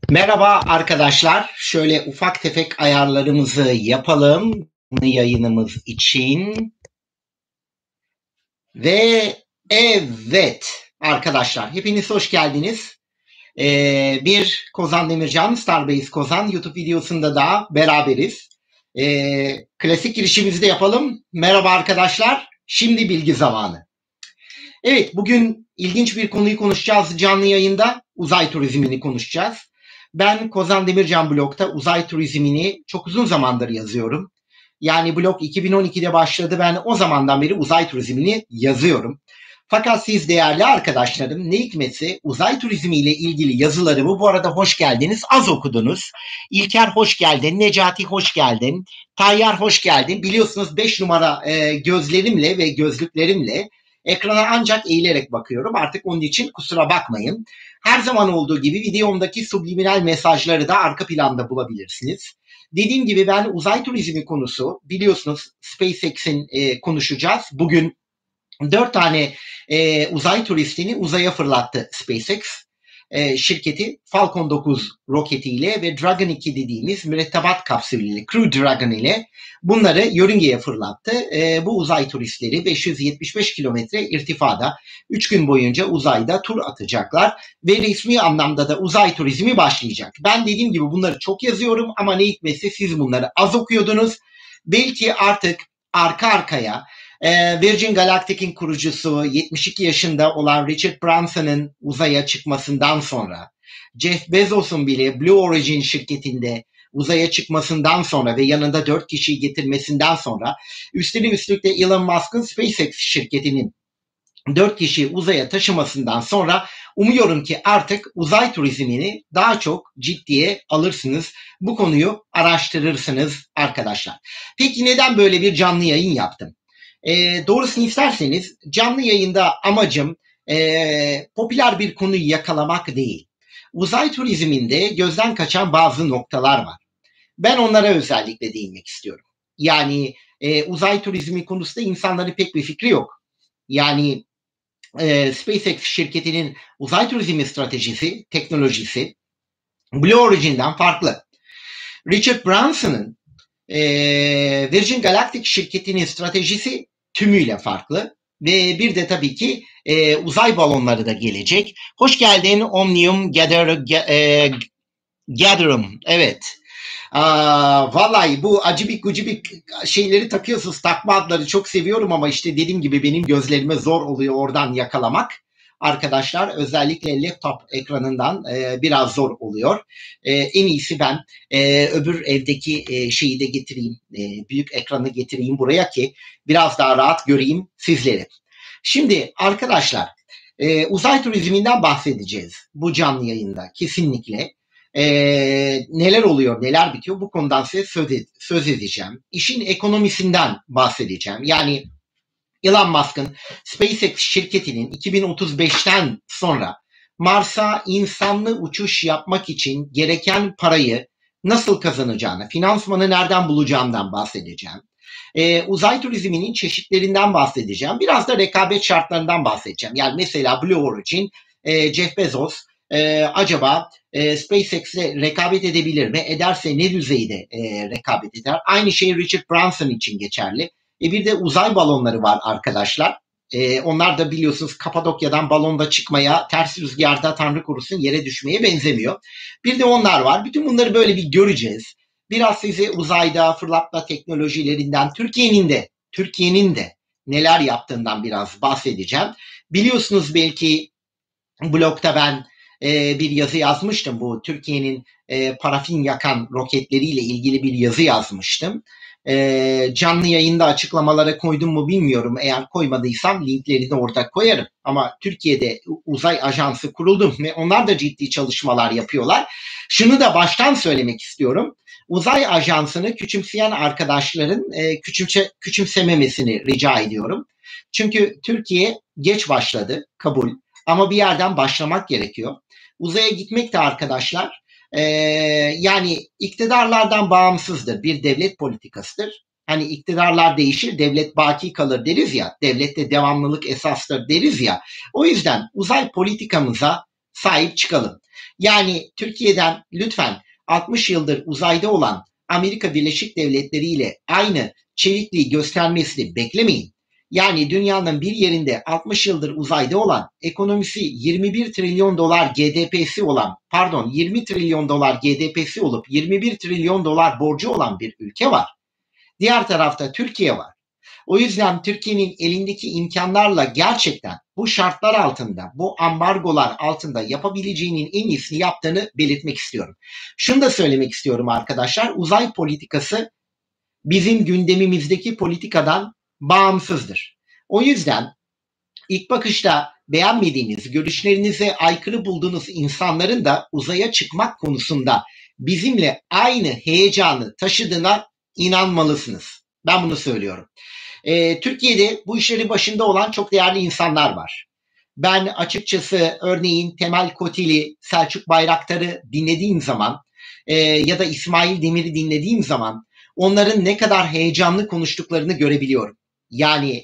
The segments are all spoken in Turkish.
Merhaba arkadaşlar. Şöyle ufak tefek ayarlarımızı yapalım yayınımız için. Ve evet arkadaşlar hepiniz hoş geldiniz. Bir Kozan Demircan, Starbase Kozan YouTube videosunda da beraberiz. Klasik girişimizi de yapalım. Merhaba arkadaşlar. Şimdi bilgi zamanı. Evet, bugün ilginç bir konuyu konuşacağız canlı yayında. Uzay turizmini konuşacağız. Ben Kozan Demircan blogda uzay turizmini çok uzun zamandır yazıyorum. Yani blog 2012'de başladı. Ben o zamandan beri uzay turizmini yazıyorum. Fakat siz değerli arkadaşlarım ne hikmetse uzay turizmiyle ilgili yazılarımı bu arada hoş geldiniz. Az okudunuz. İlker hoş geldin. Necati hoş geldin. Tayyar hoş geldin. Biliyorsunuz 5 numara gözlerimle ve gözlüklerimle ekrana ancak eğilerek bakıyorum. Artık onun için kusura bakmayın. Her zaman olduğu gibi videomdaki subliminal mesajları da arka planda bulabilirsiniz. Dediğim gibi ben uzay turizmi konusu biliyorsunuz SpaceX'in konuşacağız. Bugün 4 tane uzay turistini uzaya fırlattı SpaceX şirketi Falcon 9 roketiyle ve Dragon 2 dediğimiz mürettebat kapsülüyle Crew Dragon ile bunları yörüngeye fırlattı. Bu uzay turistleri 575 kilometre irtifada 3 gün boyunca uzayda tur atacaklar ve resmi anlamda da uzay turizmi başlayacak. Ben dediğim gibi bunları çok yazıyorum ama ne hikmetse siz bunları az okuyordunuz. Belki artık arka arkaya Virgin Galactic'in kurucusu 72 yaşında olan Richard Branson'ın uzaya çıkmasından sonra, Jeff Bezos'un bile Blue Origin şirketinde uzaya çıkmasından sonra ve yanında 4 kişiyi getirmesinden sonra, üstelik de Elon Musk'ın SpaceX şirketinin 4 kişiyi uzaya taşımasından sonra umuyorum ki artık uzay turizmini daha çok ciddiye alırsınız. Bu konuyu araştırırsınız arkadaşlar. Peki neden böyle bir canlı yayın yaptım? Doğrusunu isterseniz canlı yayında amacım popüler bir konuyu yakalamak değil. Uzay turizminde gözden kaçan bazı noktalar var. Ben onlara özellikle değinmek istiyorum. Yani uzay turizmi konusunda insanların pek bir fikri yok. Yani SpaceX şirketinin uzay turizmi stratejisi, teknolojisi Blue Origin'den farklı. Richard Branson'ın Virgin Galactic şirketinin stratejisi tümüyle farklı. Ve bir de tabii ki uzay balonları da gelecek. Hoş geldin Omnium Gatherum. Evet. Vallahi bu acibik gucibik şeyleri takıyorsunuz. Takma adları çok seviyorum ama işte dediğim gibi benim gözlerime zor oluyor oradan yakalamak. Arkadaşlar özellikle laptop ekranından biraz zor oluyor. En iyisi ben öbür evdeki şeyi de getireyim. Büyük ekranı getireyim buraya ki biraz daha rahat göreyim sizleri. Şimdi arkadaşlar uzay turizminden bahsedeceğiz bu canlı yayında kesinlikle. Neler oluyor, neler bitiyor bu konudan size söz edeceğim. İşin ekonomisinden bahsedeceğim. Yani Elon Musk'ın SpaceX şirketinin 2035'ten sonra Mars'a insanlı uçuş yapmak için gereken parayı nasıl kazanacağını, finansmanı nereden bulacağından bahsedeceğim. Uzay turizminin çeşitlerinden bahsedeceğim. Biraz da rekabet şartlarından bahsedeceğim. Yani mesela Blue Origin, Jeff Bezos acaba SpaceX'le rekabet edebilir mi? Ederse ne düzeyde rekabet eder? Aynı şey Richard Branson için geçerli. Bir de uzay balonları var arkadaşlar. Onlar da biliyorsunuz Kapadokya'dan balonda çıkmaya, ters rüzgarda Tanrı korusun yere düşmeye benzemiyor. Bir de onlar var. Bütün bunları böyle bir göreceğiz. Biraz size uzayda fırlatma teknolojilerinden Türkiye'nin de neler yaptığından biraz bahsedeceğim. Biliyorsunuz belki blogda ben bir yazı yazmıştım. Bu Türkiye'nin parafin yakan roketleriyle ilgili bir yazı yazmıştım. Canlı yayında açıklamalara koydum mu bilmiyorum. Eğer koymadıysam linkleri de orada koyarım. Ama Türkiye'de uzay ajansı kuruldu ve onlar da ciddi çalışmalar yapıyorlar. Şunu da baştan söylemek istiyorum. Uzay ajansını küçümseyen arkadaşların küçümsememesini rica ediyorum. Çünkü Türkiye geç başladı, kabul. Ama bir yerden başlamak gerekiyor. Uzaya gitmek de arkadaşlar yani iktidarlardan bağımsızdır. Bir devlet politikasıdır. Hani iktidarlar değişir, devlet baki kalır deriz ya, devlette devamlılık esastır deriz ya. O yüzden uzay politikamıza sahip çıkalım. Yani Türkiye'den lütfen 60 yıldır uzayda olan Amerika Birleşik Devletleri ile aynı çevikliği göstermesini beklemeyin. Yani dünyanın bir yerinde 60 yıldır uzayda olan, ekonomisi 21 trilyon dolar GDP'si olan, 20 trilyon dolar GDP'si olup 21 trilyon dolar borcu olan bir ülke var. Diğer tarafta Türkiye var. O yüzden Türkiye'nin elindeki imkanlarla gerçekten bu şartlar altında, bu ambargolar altında yapabileceğinin en iyisini yaptığını belirtmek istiyorum. Şunu da söylemek istiyorum arkadaşlar. Uzay politikası bizim gündemimizdeki politikadan bağımsızdır. O yüzden ilk bakışta beğenmediğiniz, görüşlerinize aykırı bulduğunuz insanların da uzaya çıkmak konusunda bizimle aynı heyecanı taşıdığına inanmalısınız. Ben bunu söylüyorum. Türkiye'de bu işleri başında olan çok değerli insanlar var. Ben açıkçası örneğin Temel Kotil'i, Selçuk Bayraktar'ı dinlediğim zaman ya da İsmail Demir'i dinlediğim zaman onların ne kadar heyecanlı konuştuklarını görebiliyorum. Yani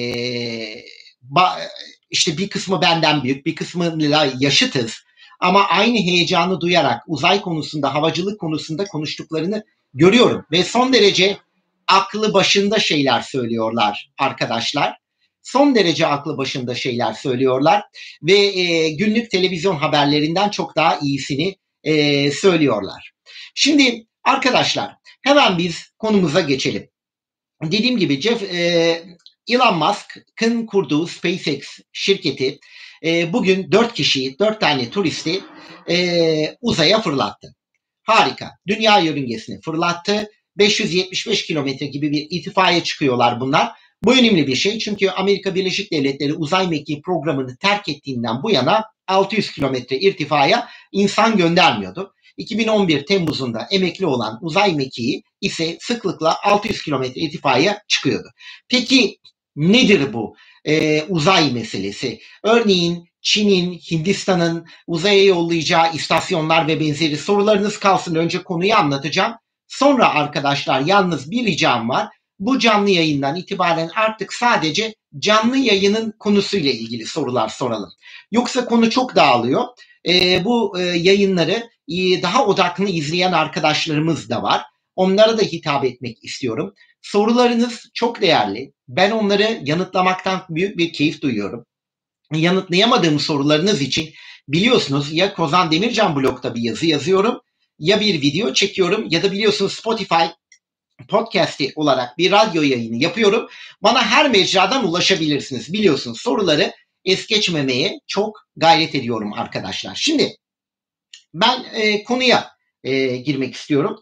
işte bir kısmı benden büyük, bir kısmıyla yaşıtız. Ama aynı heyecanı duyarak uzay konusunda, havacılık konusunda konuştuklarını görüyorum. Ve son derece aklı başında şeyler söylüyorlar arkadaşlar. Son derece aklı başında şeyler söylüyorlar. Ve günlük televizyon haberlerinden çok daha iyisini söylüyorlar. Şimdi arkadaşlar hemen biz konumuza geçelim. Dediğim gibi Elon Musk'ın kurduğu SpaceX şirketi bugün 4 tane turisti uzaya fırlattı. Harika. Dünya yörüngesine fırlattı. 575 kilometre gibi bir irtifaya çıkıyorlar bunlar. Bu önemli bir şey çünkü Amerika Birleşik Devletleri uzay mekiği programını terk ettiğinden bu yana 600 kilometre irtifaya insan göndermiyordu. 2011 Temmuz'unda emekli olan uzay mekiği ise sıklıkla 600 kilometre irtifaya çıkıyordu. Peki nedir bu uzay meselesi? Örneğin Çin'in, Hindistan'ın uzaya yollayacağı istasyonlar ve benzeri sorularınız kalsın. Önce konuyu anlatacağım. Sonra arkadaşlar yalnız bir ricam var. Bu canlı yayından itibaren artık sadece canlı yayının konusuyla ilgili sorular soralım. Yoksa konu çok dağılıyor. Bu yayınları daha odaklı izleyen arkadaşlarımız da var. Onlara da hitap etmek istiyorum. Sorularınız çok değerli. Ben onları yanıtlamaktan büyük bir keyif duyuyorum. Yanıtlayamadığım sorularınız için biliyorsunuz ya Kozan Demircan blogda bir yazı yazıyorum ya bir video çekiyorum ya da biliyorsunuz Spotify podcast'i olarak bir radyo yayını yapıyorum. Bana her mecradan ulaşabilirsiniz. Biliyorsunuz soruları es geçmemeye çok gayret ediyorum arkadaşlar. Şimdi ben konuya girmek istiyorum.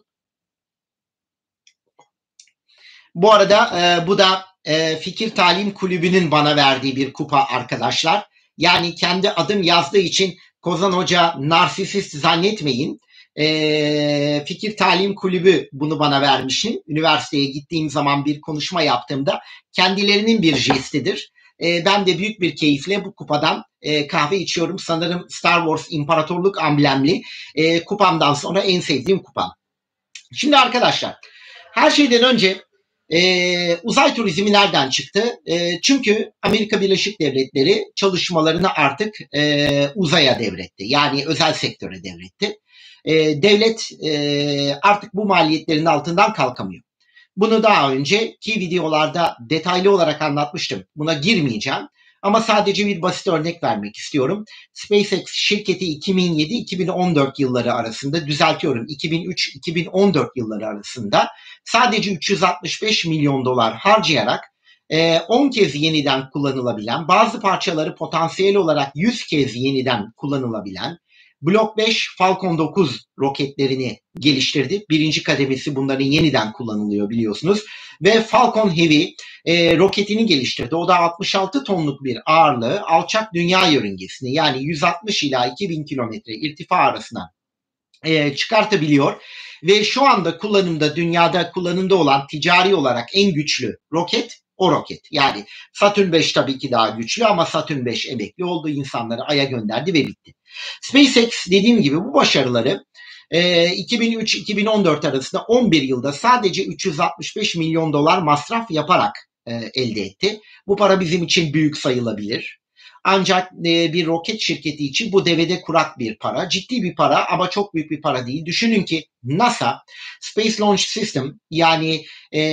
Bu arada bu da Fikir Talim Kulübü'nün bana verdiği bir kupa arkadaşlar. Yani kendi adım yazdığı için Kozan Hoca narsisist zannetmeyin. Fikir Talim Kulübü bunu bana vermişim. Üniversiteye gittiğim zaman bir konuşma yaptığımda kendilerinin bir jestidir. Ben de büyük bir keyifle bu kupadan kahve içiyorum. Sanırım Star Wars İmparatorluk amblemli kupamdan sonra en sevdiğim kupam. Şimdi arkadaşlar her şeyden önce uzay turizmi nereden çıktı? Çünkü Amerika Birleşik Devletleri çalışmalarını artık uzaya devretti. Yani özel sektöre devretti. Devlet artık bu maliyetlerin altından kalkamıyor. Bunu daha önceki videolarda detaylı olarak anlatmıştım. Buna girmeyeceğim. Ama sadece bir basit örnek vermek istiyorum. SpaceX şirketi 2007-2014 yılları arasında, düzeltiyorum 2003-2014 yılları arasında sadece 365 milyon dolar harcayarak 10 kez yeniden kullanılabilen, bazı parçaları potansiyel olarak 100 kez yeniden kullanılabilen Block 5 Falcon 9 roketlerini geliştirdi. Birinci kademesi bunların yeniden kullanılıyor biliyorsunuz. Ve Falcon Heavy roketini geliştirdi. O da 66 tonluk bir ağırlığı alçak dünya yörüngesine yani 160 ila 2000 kilometre irtifa arasına çıkartabiliyor. Ve şu anda dünyada kullanımda olan ticari olarak en güçlü roket o roket. Yani Saturn 5 tabii ki daha güçlü ama Saturn 5 emekli oldu. İnsanları Ay'a gönderdi ve bitti. SpaceX dediğim gibi bu başarıları 2003-2014 arasında 11 yılda sadece 365 milyon dolar masraf yaparak elde etti. Bu para bizim için büyük sayılabilir. Ancak bir roket şirketi için bu devede kurak bir para. Ciddi bir para ama çok büyük bir para değil. Düşünün ki NASA Space Launch System, yani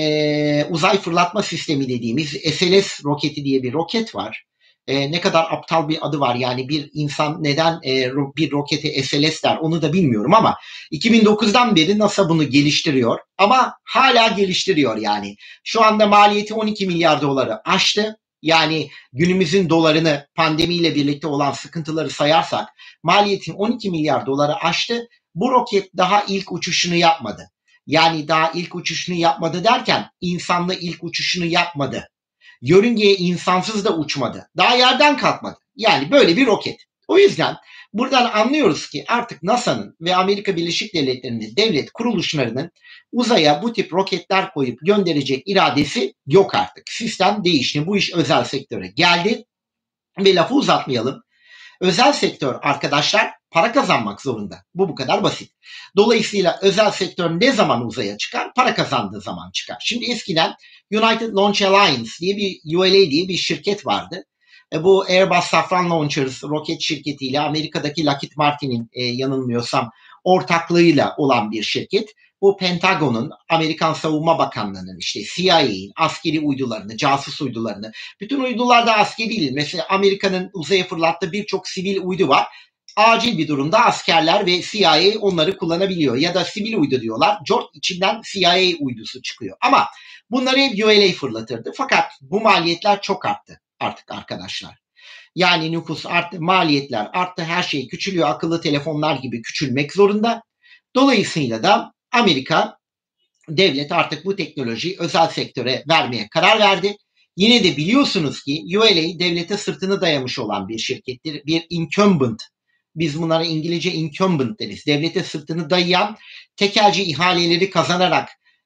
uzay fırlatma sistemi dediğimiz SLS roketi diye bir roket var. Ne kadar aptal bir adı var, yani bir insan neden bir rokete SLS der onu da bilmiyorum, ama 2009'dan beri NASA bunu geliştiriyor ama hala geliştiriyor yani. Şu anda maliyeti 12 milyar doları aştı. Yani günümüzün dolarını pandemiyle birlikte olan sıkıntıları sayarsak maliyetin 12 milyar doları aştı. Bu roket daha ilk uçuşunu yapmadı. Yani daha ilk uçuşunu yapmadı derken insanlı ilk uçuşunu yapmadı. Yörüngeye insansız da uçmadı. Daha yerden kalkmadı. Yani böyle bir roket. O yüzden buradan anlıyoruz ki artık NASA'nın ve Amerika Birleşik Devletleri'nin devlet kuruluşlarının uzaya bu tip roketler koyup gönderecek iradesi yok artık. Sistem değişti. Bu iş özel sektöre geldi. Ve lafı uzatmayalım. Özel sektör arkadaşlar para kazanmak zorunda. Bu kadar basit. Dolayısıyla özel sektör ne zaman uzaya çıkar? Para kazandığı zaman çıkar. Şimdi eskiden United Launch Alliance diye bir ULA diye bir şirket vardı. Bu Airbus Safran Launchers roket şirketiyle Amerika'daki Lockheed Martin'in yanılmıyorsam ortaklığıyla olan bir şirket. Bu Pentagon'un, Amerikan Savunma Bakanlığı'nın, işte CIA'in askeri uydularını, casus uydularını, bütün uydular da askeri değil. Mesela Amerika'nın uzaya fırlattığı birçok sivil uydu var. Acil bir durumda askerler ve CIA onları kullanabiliyor. Ya da sivil uydu diyorlar. Jort içinden CIA uydusu çıkıyor. Ama bunları hep ULA fırlatırdı. Fakat bu maliyetler çok arttı artık arkadaşlar. Yani nüfus arttı, maliyetler arttı, her şey küçülüyor. Akıllı telefonlar gibi küçülmek zorunda. Dolayısıyla da Amerika devlet artık bu teknolojiyi özel sektöre vermeye karar verdi. Yine de biliyorsunuz ki ULA devlete sırtını dayamış olan bir şirkettir. Bir incumbent. Biz bunlara İngilizce incumbent deriz. Devlete sırtını dayayan, tekelci ihaleleri kazanarak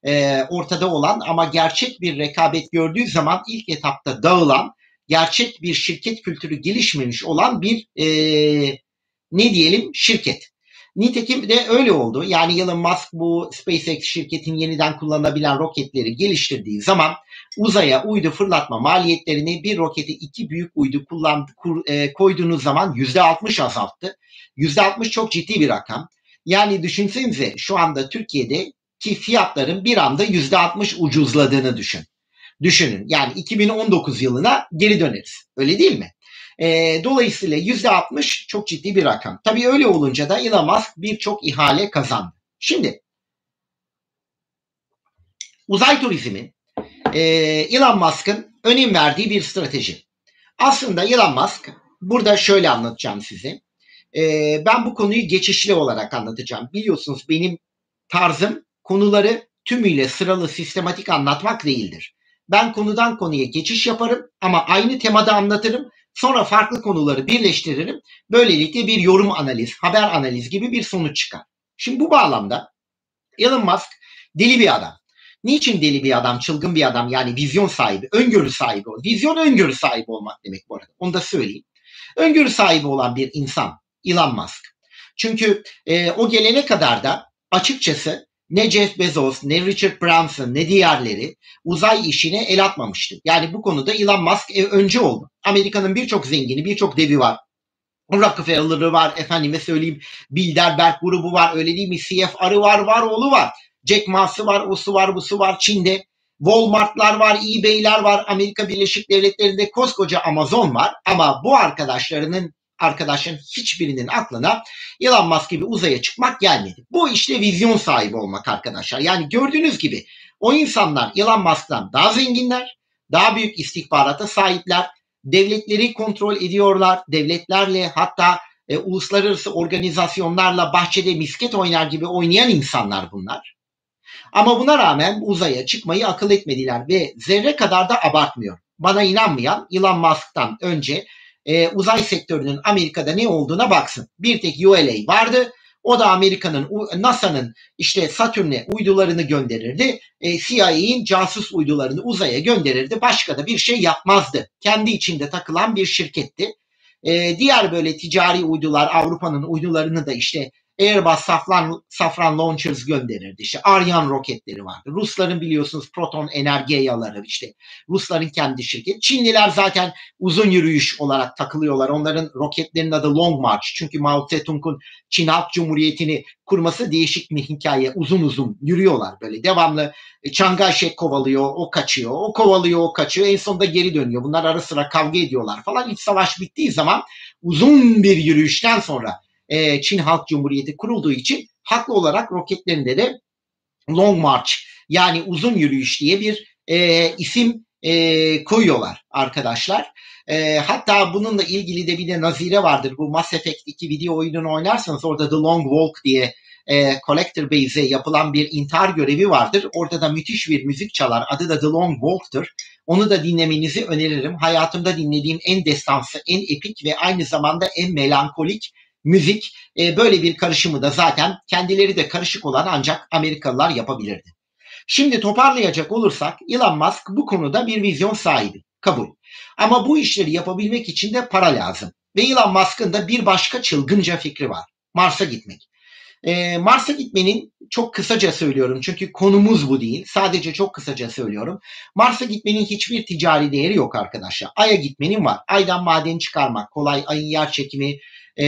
ortada olan ama gerçek bir rekabet gördüğü zaman ilk etapta dağılan, gerçek bir şirket kültürü gelişmemiş olan bir ne diyelim şirket. Nitekim de öyle oldu. Yani Elon Musk bu SpaceX şirketin yeniden kullanılabilen roketleri geliştirdiği zaman uzaya uydu fırlatma maliyetlerini, bir rokete 2 büyük uydu koyduğunuz zaman %60 azalttı. %60 çok ciddi bir rakam. Yani düşünsenize şu anda Türkiye'deki fiyatların bir anda %60 ucuzladığını düşünün. Yani 2019 yılına geri döneriz. Öyle değil mi? Dolayısıyla %60 çok ciddi bir rakam. Tabii öyle olunca da Elon Musk birçok ihale kazandı. Şimdi uzay turizmi Elon Musk'ın önem verdiği bir strateji. Aslında Elon Musk, burada şöyle anlatacağım size. Ben bu konuyu geçişli olarak anlatacağım. Biliyorsunuz benim tarzım konuları tümüyle sıralı, sistematik anlatmak değildir. Ben konudan konuya geçiş yaparım ama aynı temada anlatırım. Sonra farklı konuları birleştiririm. Böylelikle bir yorum analiz, haber analiz gibi bir sonuç çıkar. Şimdi bu bağlamda Elon Musk deli bir adam. Niçin deli bir adam, çılgın bir adam, yani vizyon sahibi, öngörü sahibi. Vizyon öngörü sahibi olmak demek bu arada. Onu da söyleyeyim. Öngörü sahibi olan bir insan Elon Musk. Çünkü o gelene kadar da açıkçası ne Jeff Bezos, ne Richard Branson, ne diğerleri uzay işine el atmamıştı. Yani bu konuda Elon Musk önce oldu. Amerika'nın birçok zengini, birçok devi var. Rockefeller'ı var, efendime söyleyeyim Bilderberg grubu var, öyle değil mi? CFR'ı var, oğlu var. Jack Ma'sı var, osu var, busu var Çin'de. Walmart'lar var, eBay'ler var, Amerika Birleşik Devletleri'nde koskoca Amazon var. Ama bu arkadaşların hiçbirinin aklına Elon Musk gibi uzaya çıkmak gelmedi. Bu işte vizyon sahibi olmak arkadaşlar. Yani gördüğünüz gibi o insanlar Elon Musk'tan daha zenginler, daha büyük istihbarata sahipler, devletleri kontrol ediyorlar, devletlerle hatta uluslararası organizasyonlarla bahçede misket oynar gibi oynayan insanlar bunlar. Ama buna rağmen uzaya çıkmayı akıl etmediler ve zerre kadar da abartmıyor. Bana inanmayan Elon Musk'tan önce uzay sektörünün Amerika'da ne olduğuna baksın. Bir tek ULA vardı. O da Amerika'nın, NASA'nın işte Satürn'e uydularını gönderirdi. CIA'in casus uydularını uzaya gönderirdi. Başka da bir şey yapmazdı. Kendi içinde takılan bir şirketti. Diğer böyle ticari uydular, Avrupa'nın uydularını da işte Airbus Safran Launchers gönderirdi. İşte Ariane roketleri vardı. Rusların biliyorsunuz Proton Energeyaları, işte Rusların kendi şirketi. Çinliler zaten uzun yürüyüş olarak takılıyorlar. Onların roketlerinin adı Long March. Çünkü Mao Zedong'un Çin Halk Cumhuriyeti'ni kurması değişik bir hikaye. Uzun uzun yürüyorlar böyle. Devamlı Chiang Kai-shek kovalıyor, o kaçıyor. O kovalıyor, o kaçıyor. En sonunda geri dönüyor. Bunlar ara sıra kavga ediyorlar falan. İç savaş bittiği zaman uzun bir yürüyüşten sonra Çin Halk Cumhuriyeti kurulduğu için haklı olarak roketlerinde de Long March, yani uzun yürüyüş diye bir isim koyuyorlar arkadaşlar. Hatta bununla ilgili de bir de nazire vardır. Bu Mass Effect 2 video oyununu oynarsanız orada The Long Walk diye Collector Base'e yapılan bir intihar görevi vardır. Orada da müthiş bir müzik çalar. Adı da The Long Walk'tır. Onu da dinlemenizi öneririm. Hayatımda dinlediğim en destansı, en epik ve aynı zamanda en melankolik müzik. Böyle bir karışımı da zaten kendileri de karışık olan ancak Amerikalılar yapabilirdi. Şimdi toparlayacak olursak Elon Musk bu konuda bir vizyon sahibi. Kabul. Ama bu işleri yapabilmek için de para lazım. Ve Elon Musk'ın da bir başka çılgınca fikri var. Mars'a gitmek. Mars'a gitmenin, çok kısaca söylüyorum çünkü konumuz bu değil. Sadece çok kısaca söylüyorum. Mars'a gitmenin hiçbir ticari değeri yok arkadaşlar. Ay'a gitmenin var. Ay'dan maden çıkarmak kolay. Ay'ın yer çekimi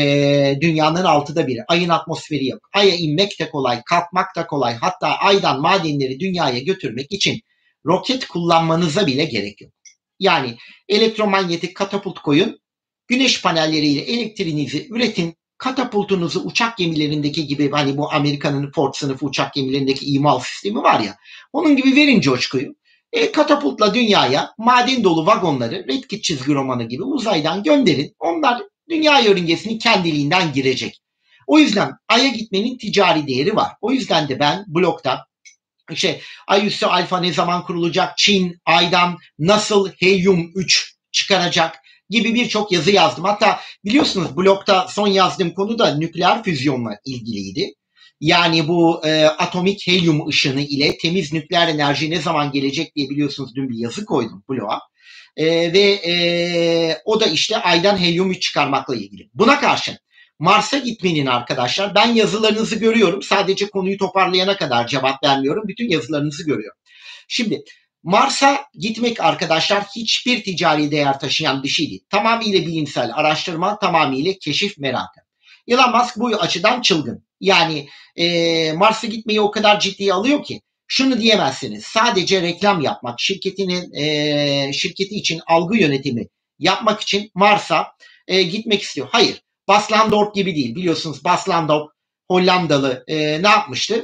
dünyanın 6'da biri. Ay'ın atmosferi yok. Ay'a inmek de kolay, kalkmak da kolay. Hatta Ay'dan madenleri dünyaya götürmek için roket kullanmanıza bile gerek yok. Yani elektromanyetik katapult koyun, güneş panelleriyle elektriğinizi üretin, katapultunuzu uçak gemilerindeki gibi, hani bu Amerika'nın Ford sınıfı uçak gemilerindeki imal sistemi var ya, onun gibi verin coşkuyu. Katapultla dünyaya maden dolu vagonları Red Kit çizgi romanı gibi uzaydan gönderin. Onlar dünya yörüngesini kendiliğinden girecek. O yüzden Ay'a gitmenin ticari değeri var. O yüzden de ben blogda Ay üssü alfa ne zaman kurulacak, Çin Ay'dan nasıl Helyum 3 çıkaracak gibi birçok yazı yazdım. Hatta biliyorsunuz blogda son yazdığım konu da nükleer füzyonla ilgiliydi. Yani bu atomik helyum ışını ile temiz nükleer enerji ne zaman gelecek diye biliyorsunuz dün bir yazı koydum bloğa. O da işte Ay'dan helyum 3 çıkarmakla ilgili. Buna karşın Mars'a gitmenin arkadaşlar, ben yazılarınızı görüyorum. Sadece konuyu toparlayana kadar cevap vermiyorum. Bütün yazılarınızı görüyorum. Şimdi Mars'a gitmek arkadaşlar hiçbir ticari değer taşıyan bir şey değil. Tamamıyla bilimsel araştırma, tamamıyla keşif merakı. Elon Musk bu açıdan çılgın. Yani Mars'a gitmeyi o kadar ciddiye alıyor ki şunu diyemezsiniz. Sadece reklam yapmak, şirketi için algı yönetimi yapmak için Mars'a gitmek istiyor. Hayır. Bas Landorp gibi değil. Biliyorsunuz Bas Landorp Hollandalı ne yapmıştı?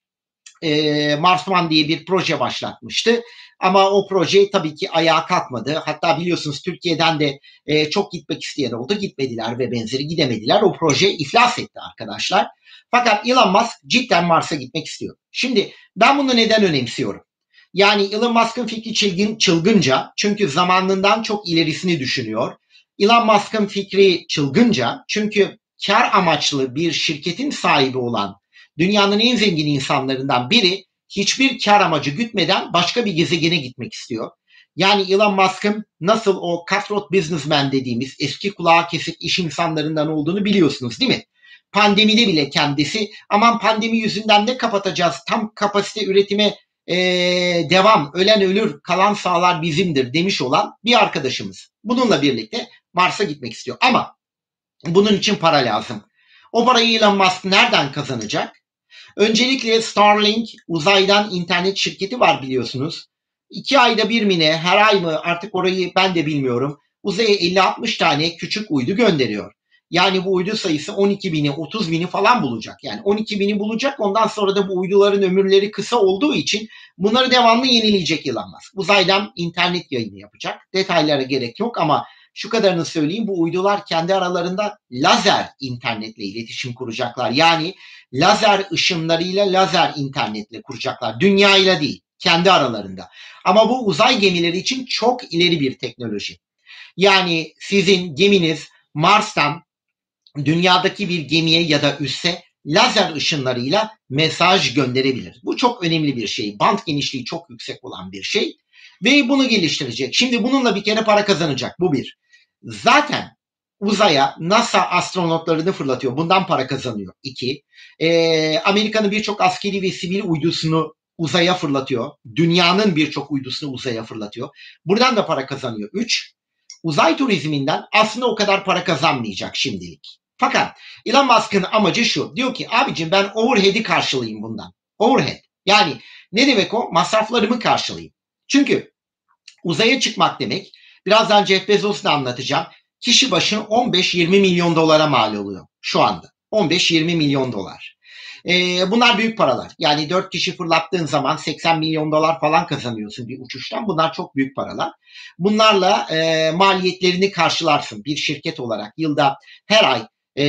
Mars One diye bir proje başlatmıştı. Ama o proje tabii ki ayağa kalkmadı. Hatta biliyorsunuz Türkiye'den de çok gitmek isteyen oldu. Gitmediler ve benzeri gidemediler. O proje iflas etti arkadaşlar. Fakat Elon Musk cidden Mars'a gitmek istiyor. Şimdi ben bunu neden önemsiyorum? Yani Elon Musk'ın fikri çılgınca, çünkü zamanından çok ilerisini düşünüyor. Elon Musk'ın fikri çılgınca çünkü kar amaçlı bir şirketin sahibi olan dünyanın en zengin insanlarından biri hiçbir kar amacı gütmeden başka bir gezegene gitmek istiyor. Yani Elon Musk'ın nasıl o cutthroat businessman dediğimiz eski kulağı kesik iş insanlarından olduğunu biliyorsunuz değil mi? Pandemide bile kendisi aman pandemi yüzünden ne kapatacağız, tam kapasite üretime devam, ölen ölür kalan sağlar bizimdir demiş olan bir arkadaşımız. Bununla birlikte Mars'a gitmek istiyor ama bunun için para lazım. O parayı Elon Musk nereden kazanacak? Öncelikle Starlink uzaydan internet şirketi var biliyorsunuz. 2 ayda bir mi ne, her ay mı artık orayı ben de bilmiyorum. Uzaya 50-60 tane küçük uydu gönderiyor. Yani bu uydu sayısı 12 bini 30 bini falan bulacak. Yani 12 bini bulacak, ondan sonra da bu uyduların ömürleri kısa olduğu için bunları devamlı yenileyecek Elon Musk. Uzaydan internet yayını yapacak. Detaylara gerek yok ama şu kadarını söyleyeyim, bu uydular kendi aralarında lazer internetle iletişim kuracaklar. Yani lazer ışınlarıyla lazer internetle kuracaklar. Dünyayla değil, kendi aralarında. Ama bu uzay gemileri için çok ileri bir teknoloji. Yani sizin geminiz Mars'tan dünyadaki bir gemiye ya da üsse lazer ışınlarıyla mesaj gönderebilir. Bu çok önemli bir şey. Band genişliği çok yüksek olan bir şey. Ve bunu geliştirecek. Şimdi bununla bir kere para kazanacak. Bu bir. Zaten uzaya NASA astronotlarını fırlatıyor. Bundan para kazanıyor. 2. Amerika'nın birçok askeri ve sivil uydusunu uzaya fırlatıyor. Dünyanın birçok uydusunu uzaya fırlatıyor. Buradan da para kazanıyor. 3. Uzay turizminden aslında o kadar para kazanmayacak şimdilik. Fakat Elon Musk'ın amacı şu. Diyor ki abicim ben overhead'i karşılayayım bundan. Overhead. Yani ne demek o? Masraflarımı karşılayayım. Çünkü uzaya çıkmak demek, birazdan Jeff Bezos'u da anlatacağım, kişi başına 15-20 milyon dolara mal oluyor şu anda. 15-20 milyon dolar. Bunlar büyük paralar. Yani 4 kişi fırlattığın zaman 80 milyon dolar falan kazanıyorsun bir uçuştan. Bunlar çok büyük paralar. Bunlarla maliyetlerini karşılarsın bir şirket olarak. Yılda her ay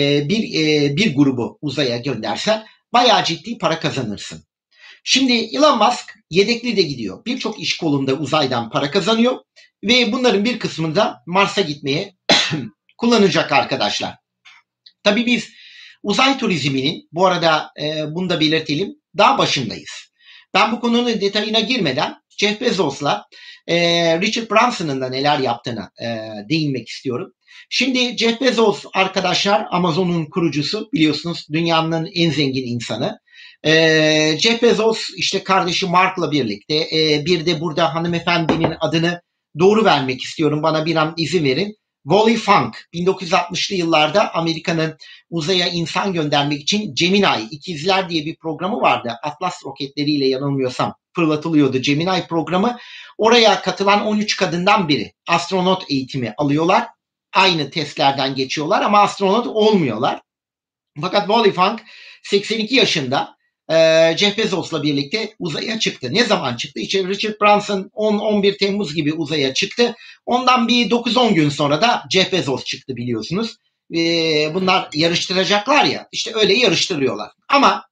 bir grubu uzaya göndersen bayağı ciddi para kazanırsın. Şimdi Elon Musk yedekli de gidiyor. Birçok iş kolunda uzaydan para kazanıyor ve bunların bir kısmını da Mars'a gitmeye kullanacak arkadaşlar. Tabii biz uzay turizminin, bu arada bunu da belirtelim, daha başındayız. Ben bu konunun detayına girmeden Jeff Bezos'la Richard Branson'ın da neler yaptığına değinmek istiyorum. Şimdi Jeff Bezos arkadaşlar Amazon'un kurucusu, biliyorsunuz dünyanın en zengin insanı. Jeff Bezos işte kardeşi Mark'la birlikte bir de burada hanımefendinin adını doğru vermek istiyorum, bana bir an izin verin. Wally Funk 1960'lı yıllarda Amerika'nın uzaya insan göndermek için Gemini İkizler diye bir programı vardı. Atlas roketleriyle yanılmıyorsam fırlatılıyordu Gemini programı. Oraya katılan 13 kadından biri astronot eğitimi alıyorlar. Aynı testlerden geçiyorlar ama astronot olmuyorlar. Fakat Wally Funk 82 yaşında Jeff Bezos'la birlikte uzaya çıktı. Ne zaman çıktı? İşte Richard Branson 10-11 Temmuz gibi uzaya çıktı. Ondan bir 9-10 gün sonra da Jeff Bezos çıktı biliyorsunuz. Bunlar yarıştıracaklar ya, işte öyle yarıştırıyorlar. Ama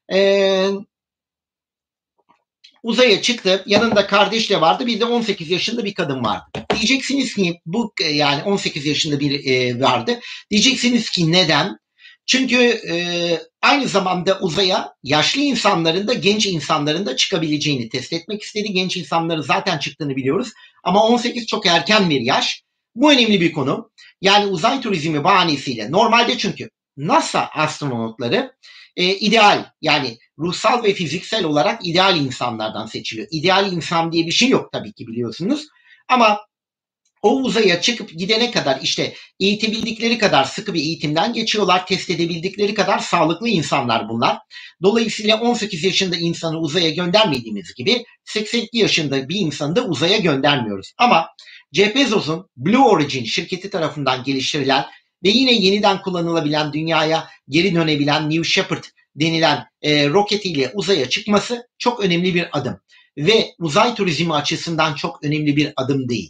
uzaya çıktı. Yanında kardeş de vardı. Bir de 18 yaşında bir kadın vardı. Diyeceksiniz ki bu yani 18 yaşında bir vardı. Diyeceksiniz ki neden? Çünkü aynı zamanda uzaya yaşlı insanların da genç insanların da çıkabileceğini test etmek istedi. Genç insanların zaten çıktığını biliyoruz. Ama 18 çok erken bir yaş. Bu önemli bir konu. Yani uzay turizmi bahanesiyle normalde, çünkü NASA astronotları ideal, yani ruhsal ve fiziksel olarak ideal insanlardan seçiliyor. İdeal insan diye bir şey yok tabii ki, biliyorsunuz. Ama o uzaya çıkıp gidene kadar işte eğitebildikleri kadar sıkı bir eğitimden geçiyorlar. Test edebildikleri kadar sağlıklı insanlar bunlar. Dolayısıyla 18 yaşında insanı uzaya göndermediğimiz gibi 82 yaşında bir insanı da uzaya göndermiyoruz. Ama Jeff Bezos'un Blue Origin şirketi tarafından geliştirilen ve yine yeniden kullanılabilen, dünyaya geri dönebilen New Shepard denilen roketiyle uzaya çıkması çok önemli bir adım. Ve uzay turizmi açısından çok önemli bir adım değil.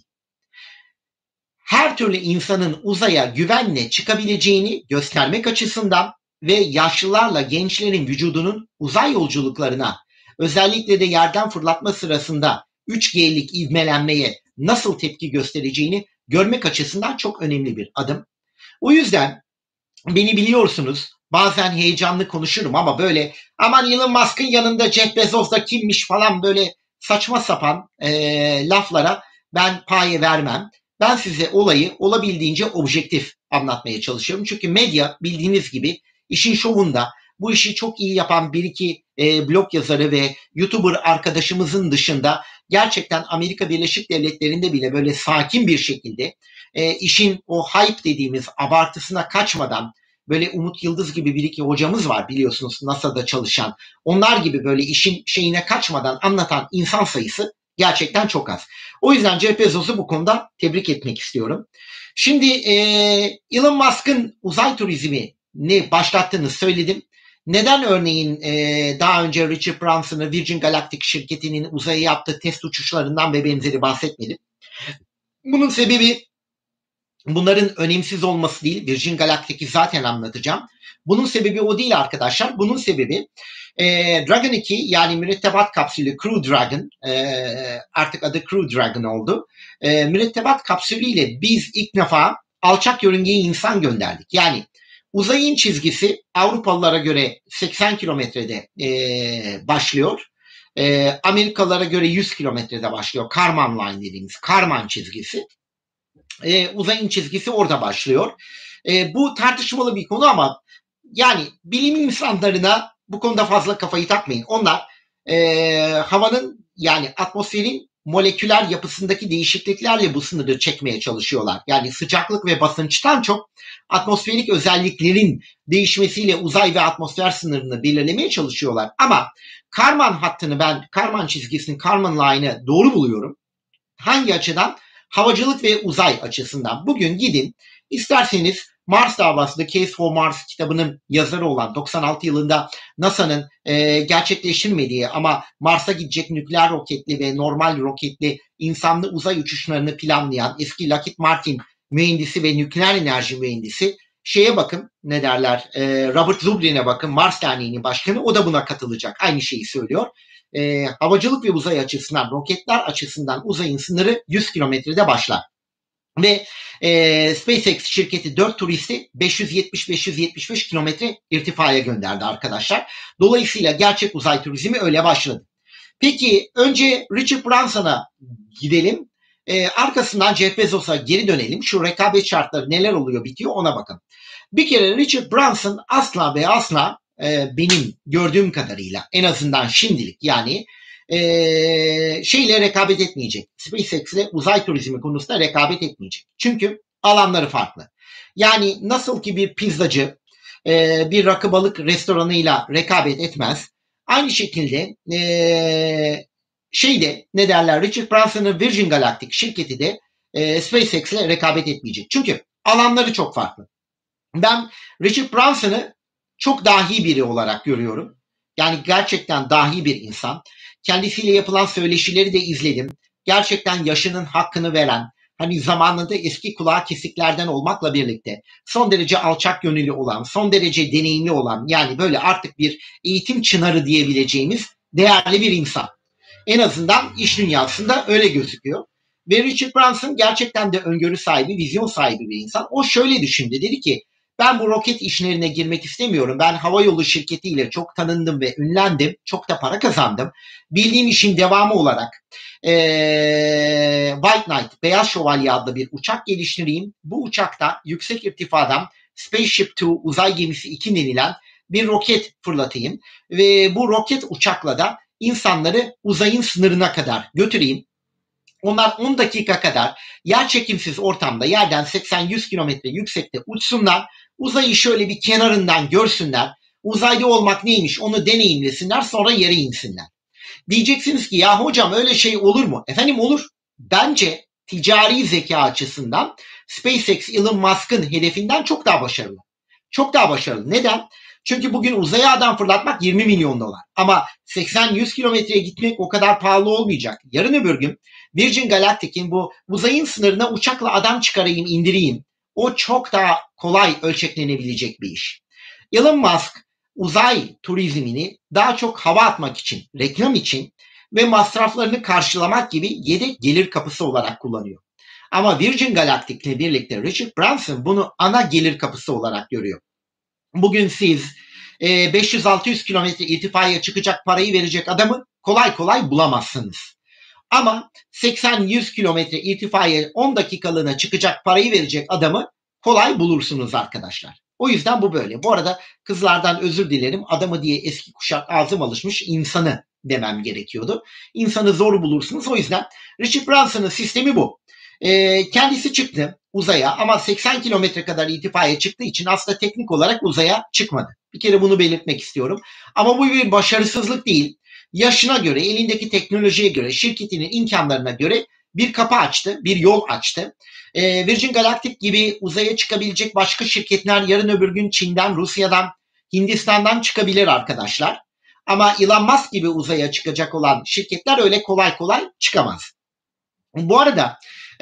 Her türlü insanın uzaya güvenle çıkabileceğini göstermek açısından ve yaşlılarla gençlerin vücudunun uzay yolculuklarına, özellikle de yerden fırlatma sırasında 3G'lik ivmelenmeye nasıl tepki göstereceğini görmek açısından çok önemli bir adım. O yüzden beni biliyorsunuz, bazen heyecanlı konuşurum ama böyle aman Elon Musk'ın yanında Jeff Bezos da kimmiş falan, böyle saçma sapan laflara ben paye vermem. Ben size olayı olabildiğince objektif anlatmaya çalışıyorum. Çünkü medya bildiğiniz gibi işin şovunda, bu işi çok iyi yapan bir iki blog yazarı ve YouTuber arkadaşımızın dışında gerçekten Amerika Birleşik Devletleri'nde bile böyle sakin bir şekilde işin o hype dediğimiz abartısına kaçmadan, böyle Umut Yıldız gibi bir iki hocamız var biliyorsunuz NASA'da çalışan. Onlar gibi böyle işin şeyine kaçmadan anlatan insan sayısı gerçekten çok az. O yüzden Jeff Bezos'u bu konuda tebrik etmek istiyorum. Şimdi Elon Musk'ın uzay turizmini başlattığını söyledim. Neden örneğin daha önce Richard Branson'ı Virgin Galactic şirketinin uzaya yaptığı test uçuşlarından ve benzeri bahsetmedim? Bunun sebebi bunların önemsiz olması değil. Virgin Galactic'i zaten anlatacağım. Bunun sebebi o değil arkadaşlar. Bunun sebebi Dragon 2, yani mürettebat kapsülü Crew Dragon, artık adı Crew Dragon oldu. Mürettebat kapsülüyle biz ilk defa alçak yörüngeye insan gönderdik. Yani uzayın çizgisi Avrupalılara göre 80 kilometrede başlıyor. Amerikalılara göre 100 kilometrede başlıyor. Karman Line dediğimiz Karman çizgisi. Uzayın çizgisi orada başlıyor. Bu tartışmalı bir konu ama yani bilim insanlarına bu konuda fazla kafayı takmayın. Onlar havanın yani atmosferin moleküler yapısındaki değişikliklerle bu sınırı çekmeye çalışıyorlar. Yani sıcaklık ve basınçtan çok atmosferik özelliklerin değişmesiyle uzay ve atmosfer sınırını belirlemeye çalışıyorlar. Ama Karman hattını ben, Karman çizgisini, Karman line'ı doğru buluyorum. Hangi açıdan? Havacılık ve uzay açısından. Bugün gidin isterseniz Mars davası The Case for Mars kitabının yazarı olan 96 yılında NASA'nın gerçekleştirmediği ama Mars'a gidecek nükleer roketli ve normal roketli insanlı uzay uçuşlarını planlayan eski Lockheed Martin mühendisi ve nükleer enerji mühendisi şeye bakın ne derler Robert Zubrin'e bakın Mars Derneği'nin başkanı o da buna katılacak aynı şeyi söylüyor. Havacılık ve uzay açısından roketler açısından uzayın sınırı 100 kilometrede başlar. Ve SpaceX şirketi 4 turisti 570-575 kilometre irtifaya gönderdi arkadaşlar. Dolayısıyla gerçek uzay turizmi öyle başladı. Peki önce Richard Branson'a gidelim. Arkasından Jeff Bezos'a geri dönelim. Şu rekabet şartları neler oluyor bitiyor ona bakın. Bir kere Richard Branson asla ve asla benim gördüğüm kadarıyla en azından şimdilik yani şeyle rekabet etmeyecek. SpaceX'le uzay turizmi konusunda rekabet etmeyecek. Çünkü alanları farklı. Yani nasıl ki bir pizzacı bir rakı balık restoranıyla rekabet etmez. Aynı şekilde ne derler Richard Branson'ın Virgin Galactic şirketi de SpaceX'le rekabet etmeyecek. Çünkü alanları çok farklı. Ben Richard Branson'ı çok dahi biri olarak görüyorum. Yani gerçekten dahi bir insan. Kendisiyle yapılan söyleşileri de izledim. Gerçekten yaşının hakkını veren, hani zamanında eski kulağı kesiklerden olmakla birlikte son derece alçak gönüllü olan, son derece deneyimli olan yani böyle artık bir eğitim çınarı diyebileceğimiz değerli bir insan. En azından iş dünyasında öyle gözüküyor. Ve Richard Branson gerçekten de öngörü sahibi, vizyon sahibi bir insan. O şöyle düşündü. Dedi ki ben bu roket işlerine girmek istemiyorum. Ben havayolu şirketiyle çok tanındım ve ünlendim. Çok da para kazandım. Bildiğim işin devamı olarak White Knight, Beyaz Şövalye adlı bir uçak geliştireyim. Bu uçakta yüksek irtifadan Spaceship 2 uzay gemisi 2 denilen bir roket fırlatayım. Ve bu roket uçakla da insanları uzayın sınırına kadar götüreyim. Onlar 10 dakika kadar yerçekimsiz ortamda yerden 80-100 kilometre yüksekte uçsunlar. Uzayı şöyle bir kenarından görsünler. Uzayda olmak neymiş onu deneyimlesinler sonra yere insinler. Diyeceksiniz ki ya hocam öyle şey olur mu? Efendim olur. Bence ticari zeka açısından SpaceX Elon Musk'ın hedefinden çok daha başarılı. Çok daha başarılı. Neden? Çünkü bugün uzaya adam fırlatmak 20 milyon dolar. Ama 80-100 kilometreye gitmek o kadar pahalı olmayacak. Yarın öbür gün Virgin Galactic'in bu uzayın sınırına uçakla adam çıkarayım, indireyim. O çok daha kolay ölçeklenebilecek bir iş. Elon Musk uzay turizmini daha çok hava atmak için, reklam için ve masraflarını karşılamak gibi yedek gelir kapısı olarak kullanıyor. Ama Virgin Galactic ile birlikte Richard Branson bunu ana gelir kapısı olarak görüyor. Bugün siz 500-600 kilometre irtifaya çıkacak parayı verecek adamı kolay kolay bulamazsınız. Ama 80-100 kilometre irtifaya 10 dakikalığına çıkacak parayı verecek adamı kolay bulursunuz arkadaşlar. O yüzden bu böyle. Bu arada kızlardan özür dilerim. Adamı diye eski kuşak ağzım alışmış insanı demem gerekiyordu. İnsanı zor bulursunuz. O yüzden Richard Branson'ın sistemi bu. Kendisi çıktı uzaya ama 80 kilometre kadar irtifaya çıktığı için aslında teknik olarak uzaya çıkmadı. Bir kere bunu belirtmek istiyorum. Ama bu bir başarısızlık değil. Yaşına göre, elindeki teknolojiye göre, şirketinin imkanlarına göre bir kapı açtı, bir yol açtı. Virgin Galactic gibi uzaya çıkabilecek başka şirketler yarın öbür gün Çin'den, Rusya'dan, Hindistan'dan çıkabilir arkadaşlar. Ama Elon Musk gibi uzaya çıkacak olan şirketler öyle kolay kolay çıkamaz. Bu arada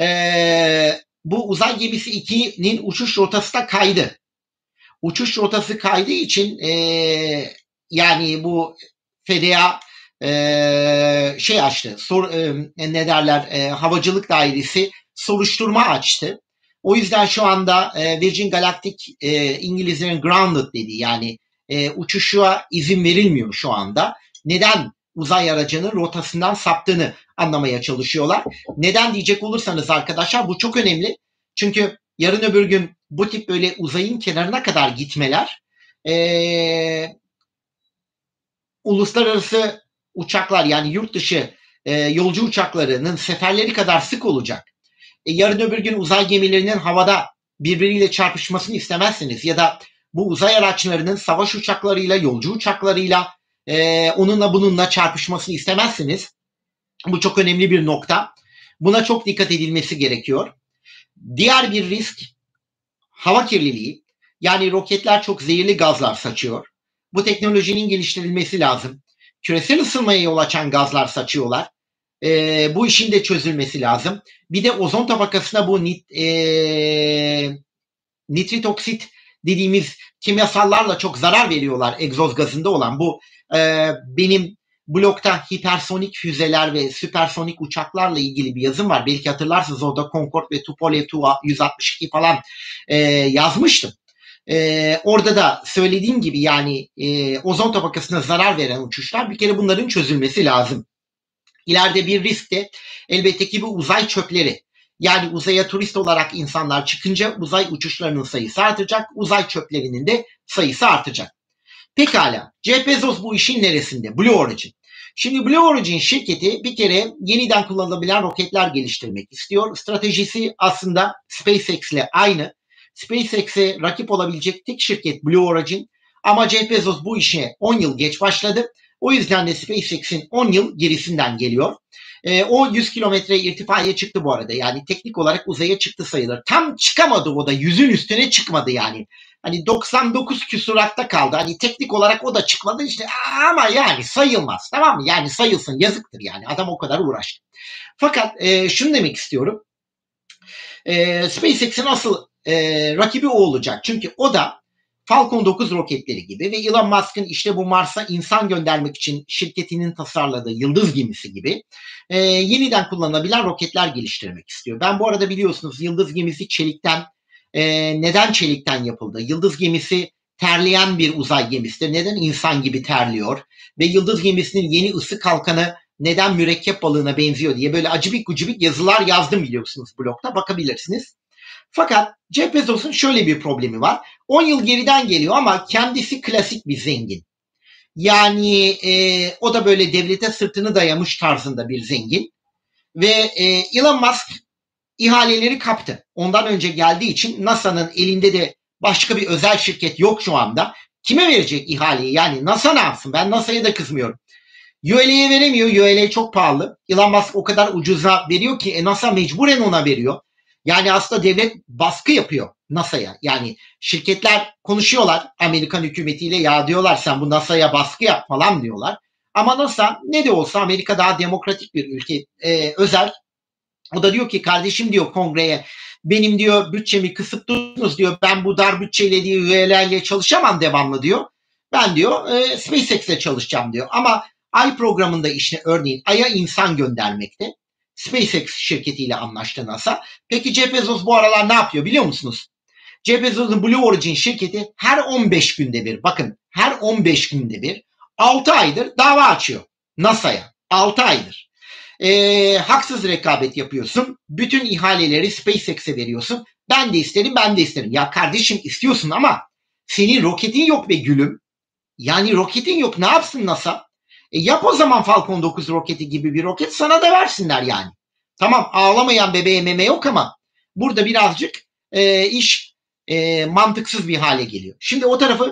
bu uzay gemisi 2'nin uçuş rotası da kaydı. Uçuş rotası kaydığı için yani bu FDA açtı. Havacılık dairesi soruşturma açtı. O yüzden şu anda Virgin Galactic İngilizlerin grounded dediği yani uçuşa izin verilmiyor şu anda. Neden uzay aracının rotasından saptığını anlamaya çalışıyorlar. Neden diyecek olursanız arkadaşlar bu çok önemli. Çünkü yarın öbür gün bu tip böyle uzayın kenarına kadar gitmeler uluslararası uçaklar yani yurt dışı yolcu uçaklarının seferleri kadar sık olacak. Yarın öbür gün uzay gemilerinin havada birbiriyle çarpışmasını istemezsiniz ya da bu uzay araçlarının savaş uçaklarıyla, yolcu uçaklarıyla onunla bununla çarpışmasını istemezsiniz. Bu çok önemli bir nokta. Buna çok dikkat edilmesi gerekiyor. Diğer bir risk hava kirliliği. Yani roketler çok zehirli gazlar saçıyor. Bu teknolojinin geliştirilmesi lazım. Küresel ısınmaya yol açan gazlar saçıyorlar. Bu işin de çözülmesi lazım. Bir de ozon tabakasına bu nitrit oksit dediğimiz kimyasallarla çok zarar veriyorlar egzoz gazında olan. Bu benim blogda hipersonik füzeler ve süpersonik uçaklarla ilgili bir yazım var. Belki hatırlarsınız, orada Concorde ve Tupolev Tu-162 falan yazmıştım. Orada da söylediğim gibi yani ozon tabakasına zarar veren uçuşlar, bir kere bunların çözülmesi lazım. İleride bir risk de elbette ki bu uzay çöpleri. Yani uzaya turist olarak insanlar çıkınca uzay uçuşlarının sayısı artacak, uzay çöplerinin de sayısı artacak. Pekala, Jeff Bezos bu işin neresinde? Blue Origin. Şimdi Blue Origin şirketi bir kere yeniden kullanılabilen roketler geliştirmek istiyor. Stratejisi aslında SpaceX ile aynı. SpaceX'e rakip olabilecek tek şirket Blue Origin. Ama Jeff Bezos bu işe 10 yıl geç başladı. O yüzden de SpaceX'in 10 yıl gerisinden geliyor. O 100 kilometre irtifaya çıktı bu arada. Yani teknik olarak uzaya çıktı sayılır. Tam çıkamadı, o da 100'ün üstüne çıkmadı yani. Hani 99 küsuratta kaldı. Hani teknik olarak o da çıkmadı işte, ama yani sayılmaz, tamam mı? Yani sayılsın, yazıktır yani. Adam o kadar uğraştı. Fakat şunu demek istiyorum. SpaceX'in asıl rakibi o olacak. Çünkü o da Falcon 9 roketleri gibi ve Elon Musk'ın işte bu Mars'a insan göndermek için şirketinin tasarladığı Yıldız gemisi gibi yeniden kullanılabilen roketler geliştirmek istiyor. Ben bu arada biliyorsunuz Yıldız gemisi çelikten, neden çelikten yapıldı? Yıldız gemisi terleyen bir uzay gemisidir. Neden insan gibi terliyor? Ve Yıldız gemisinin yeni ısı kalkanı neden mürekkep balığına benziyor diye böyle acıbik gucubik yazılar yazdım, biliyorsunuz, blogda bakabilirsiniz. Fakat Jeff Bezos'un şöyle bir problemi var. 10 yıl geriden geliyor ama kendisi klasik bir zengin. Yani o da böyle devlete sırtını dayamış tarzında bir zengin. Ve Elon Musk ihaleleri kaptı. Ondan önce geldiği için NASA'nın elinde de başka bir özel şirket yok şu anda. Kime verecek ihaleyi? Yani NASA ne yapsın? Ben NASA'ya da kızmıyorum. ULA'ya veremiyor. ULA çok pahalı. Elon Musk o kadar ucuza veriyor ki NASA mecburen ona veriyor. Yani aslında devlet baskı yapıyor NASA'ya. Yani şirketler konuşuyorlar Amerikan hükümetiyle, ya diyorlar sen bu NASA'ya baskı yap falan diyorlar. Ama NASA ne de olsa Amerika daha demokratik bir ülke, özel. O da diyor ki kardeşim diyor kongreye, benim diyor bütçemi kısıtlıyorsunuz diyor, ben bu dar bütçeyle diyor üyelerle çalışamam devamlı diyor. Ben diyor SpaceX'le çalışacağım diyor. Ama Ay programında işte örneğin Ay'a insan göndermekte SpaceX şirketiyle anlaştı NASA. Peki Jeff Bezos bu aralar ne yapıyor biliyor musunuz? Jeff Bezos'un Blue Origin şirketi her 15 günde bir, bakın her 15 günde bir 6 aydır dava açıyor NASA'ya. 6 aydır. Haksız rekabet yapıyorsun. Bütün ihaleleri SpaceX'e veriyorsun. Ben de isterim, ben de isterim. Ya kardeşim istiyorsun ama senin roketin yok be gülüm. Yani roketin yok, ne yapsın NASA? Yap o zaman Falcon 9 roketi gibi bir roket, sana da versinler yani. Tamam, ağlamayan bebeğe meme yok ama burada birazcık iş mantıksız bir hale geliyor. Şimdi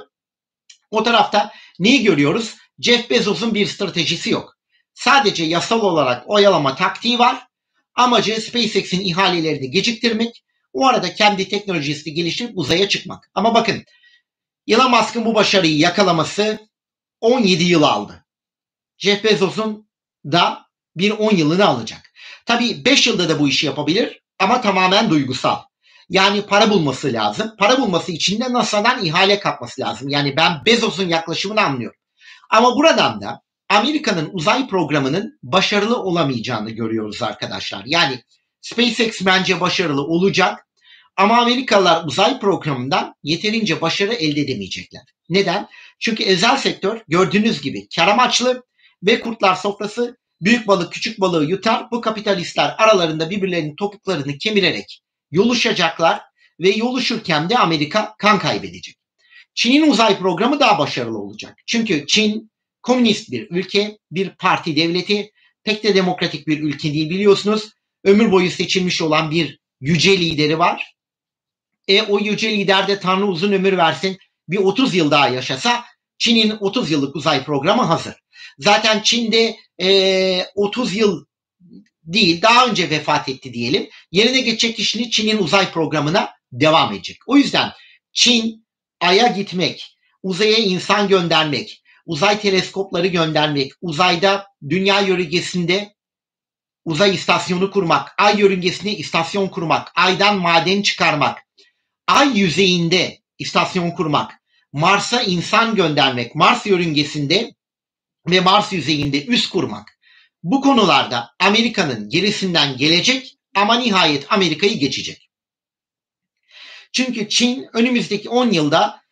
o tarafta neyi görüyoruz? Jeff Bezos'un bir stratejisi yok. Sadece yasal olarak oyalama taktiği var. Amacı SpaceX'in ihalelerini geciktirmek. O arada kendi teknolojisini geliştirip uzaya çıkmak. Ama bakın, Elon Musk'ın bu başarıyı yakalaması 17 yıl aldı. Jeff Bezos'un da bir 10 yılını alacak. Tabii 5 yılda da bu işi yapabilir ama tamamen duygusal. Yani para bulması lazım. Para bulması için de NASA'dan ihale kapması lazım. Yani ben Bezos'un yaklaşımını anlıyorum. Ama buradan da Amerika'nın uzay programının başarılı olamayacağını görüyoruz arkadaşlar. Yani SpaceX bence başarılı olacak ama Amerikalılar uzay programından yeterince başarı elde edemeyecekler. Neden? Çünkü özel sektör gördüğünüz gibi kar amaçlı ve kurtlar sofrası, büyük balık küçük balığı yutar. Bu kapitalistler aralarında birbirlerinin topuklarını kemirerek yoluşacaklar ve yoluşurken de Amerika kan kaybedecek. Çin'in uzay programı daha başarılı olacak. Çünkü Çin komünist bir ülke, bir parti devleti, pek de demokratik bir ülke değil biliyorsunuz. Ömür boyu seçilmiş olan bir yüce lideri var. O yüce lider de Tanrı uzun ömür versin, bir 30 yıl daha yaşasa Çin'in 30 yıllık uzay programı hazır. Zaten Çin'de 30 yıl değil, daha önce vefat etti diyelim. Yerine geçecek kişinin Çin'in uzay programına devam edecek. O yüzden Çin Ay'a gitmek, uzaya insan göndermek, uzay teleskopları göndermek, uzayda dünya yörüngesinde uzay istasyonu kurmak, ay yörüngesinde istasyon kurmak, aydan maden çıkarmak, ay yüzeyinde istasyon kurmak, Mars'a insan göndermek, Mars yörüngesinde ve Mars yüzeyinde üs kurmak. Bu konularda Amerika'nın gerisinden gelecek ama nihayet Amerika'yı geçecek. Çünkü Çin önümüzdeki 10 yılda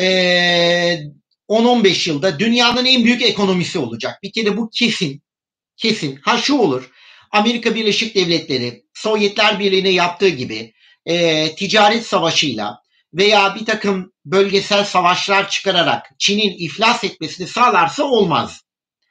10-15 yılda dünyanın en büyük ekonomisi olacak. Bir kere bu kesin. Kesin. Ha şu olur. Amerika Birleşik Devletleri Sovyetler Birliği'ne yaptığı gibi ticaret savaşıyla veya bir takım bölgesel savaşlar çıkararak Çin'in iflas etmesini sağlarsa olmaz.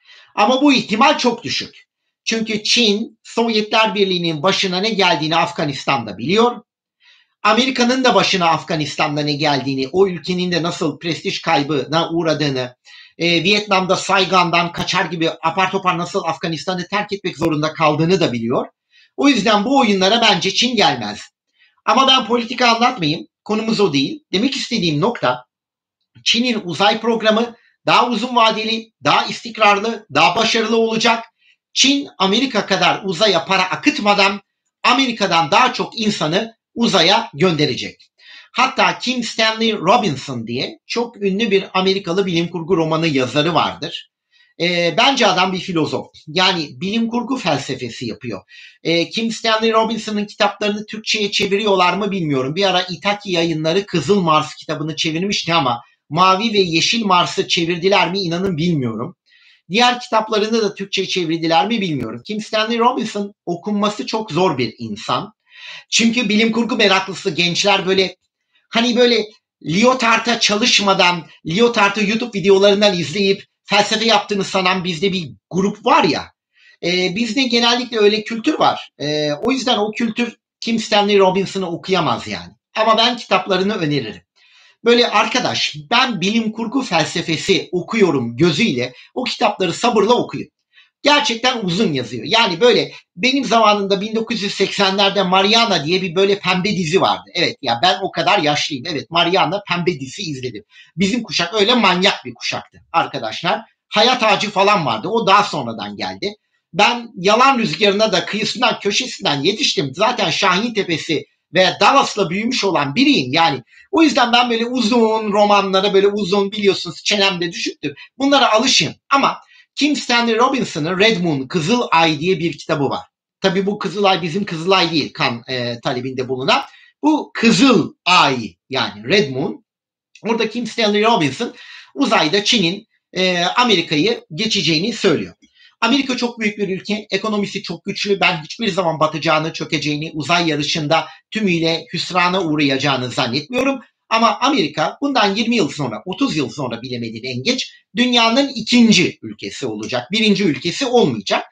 Ama bu ihtimal çok düşük. Çünkü Çin Sovyetler Birliği'nin başına ne geldiğini Afganistan'da biliyor. Amerika'nın da başına Afganistan'da ne geldiğini, o ülkenin de nasıl prestij kaybına uğradığını, Vietnam'da Saigon'dan kaçar gibi apar topar nasıl Afganistan'ı terk etmek zorunda kaldığını da biliyor. O yüzden bu oyunlara bence Çin gelmez. Ama ben politika anlatmayayım. Konumuz o değil. Demek istediğim nokta, Çin'in uzay programı daha uzun vadeli, daha istikrarlı, daha başarılı olacak. Çin Amerika kadar uzaya para akıtmadan Amerika'dan daha çok insanı uzaya gönderecek. Hatta Kim Stanley Robinson diye çok ünlü bir Amerikalı bilim kurgu romanı yazarı vardır. Bence adam bir filozof. Yani bilim kurgu felsefesi yapıyor. Kim Stanley Robinson'ın kitaplarını Türkçe'ye çeviriyorlar mı bilmiyorum. Bir ara İtaki Yayınları Kızıl Mars kitabını çevirmişti ama Mavi ve Yeşil Mars'ı çevirdiler mi inanın bilmiyorum. Diğer kitaplarını da Türkçe'ye çevirdiler mi bilmiyorum. Kim Stanley Robinson okunması çok zor bir insan. Çünkü bilim kurgu meraklısı gençler böyle hani böyle Lyotard'a çalışmadan Lyotard'ı YouTube videolarından izleyip felsefe yaptığını sanan bizde bir grup var ya. Bizde genellikle öyle kültür var. O yüzden o kültür Kim Stanley Robinson'ı okuyamaz yani. Ama ben kitaplarını öneririm. Böyle arkadaş ben bilim kurgu felsefesi okuyorum gözüyle o kitapları sabırla okuyun. Gerçekten uzun yazıyor. Yani böyle benim zamanında 1980'lerde Mariana diye bir böyle pembe dizi vardı. Evet ya ben o kadar yaşlıyım. Evet Mariana pembe dizi izledim. Bizim kuşak öyle manyak bir kuşaktı arkadaşlar. Hayat Ağacı falan vardı. O daha sonradan geldi. Ben Yalan Rüzgarı'na da kıyısından köşesinden yetiştim. Zaten Şahin Tepesi ve Dallas'la büyümüş olan biriyim. Yani o yüzden ben böyle uzun romanlara böyle uzun biliyorsunuz çenemde düşüktür. Bunlara alışın ama Kim Stanley Robinson'ın Red Moon, Kızıl Ay diye bir kitabı var. Tabii bu Kızıl Ay bizim Kızıl Ay değil kan talebinde bulunan. Bu Kızıl Ay yani Red Moon. Orada Kim Stanley Robinson uzayda Çin'in Amerika'yı geçeceğini söylüyor. Amerika çok büyük bir ülke, ekonomisi çok güçlü. Ben hiçbir zaman batacağını, çökeceğini, uzay yarışında tümüyle hüsrana uğrayacağını zannetmiyorum. Ama Amerika bundan 20 yıl sonra, 30 yıl sonra bilemedin en geç dünyanın ikinci ülkesi olacak. Birinci ülkesi olmayacak.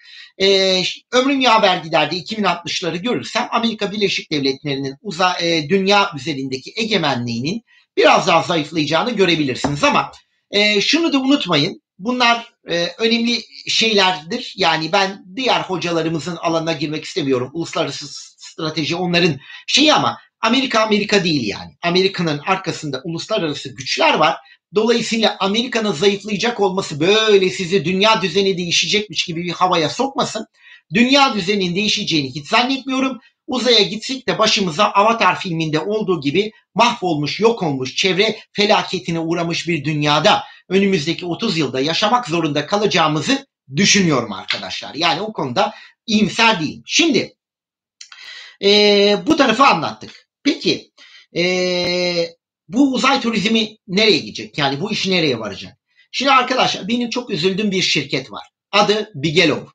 Ömrüm yaver gider de 2060'ları görürsem Amerika Birleşik Devletleri'nin dünya üzerindeki egemenliğinin biraz daha zayıflayacağını görebilirsiniz. Ama şunu da unutmayın. Bunlar önemli şeylerdir. Yani ben diğer hocalarımızın alanına girmek istemiyorum. Uluslararası strateji onların şeyi ama Amerika Amerika değil yani. Amerika'nın arkasında uluslararası güçler var. Dolayısıyla Amerika'nın zayıflayacak olması böyle sizi dünya düzeni değişecekmiş gibi bir havaya sokmasın. Dünya düzeninin değişeceğini hiç zannetmiyorum. Uzaya gitsek de başımıza Avatar filminde olduğu gibi mahvolmuş, yok olmuş, çevre felaketine uğramış bir dünyada önümüzdeki 30 yılda yaşamak zorunda kalacağımızı düşünüyorum arkadaşlar. Yani o konuda iyimser değilim. Şimdi bu tarafı anlattık. Peki bu uzay turizmi nereye gidecek? Yani bu iş nereye varacak? Şimdi arkadaşlar benim çok üzüldüğüm bir şirket var. Adı Bigelow.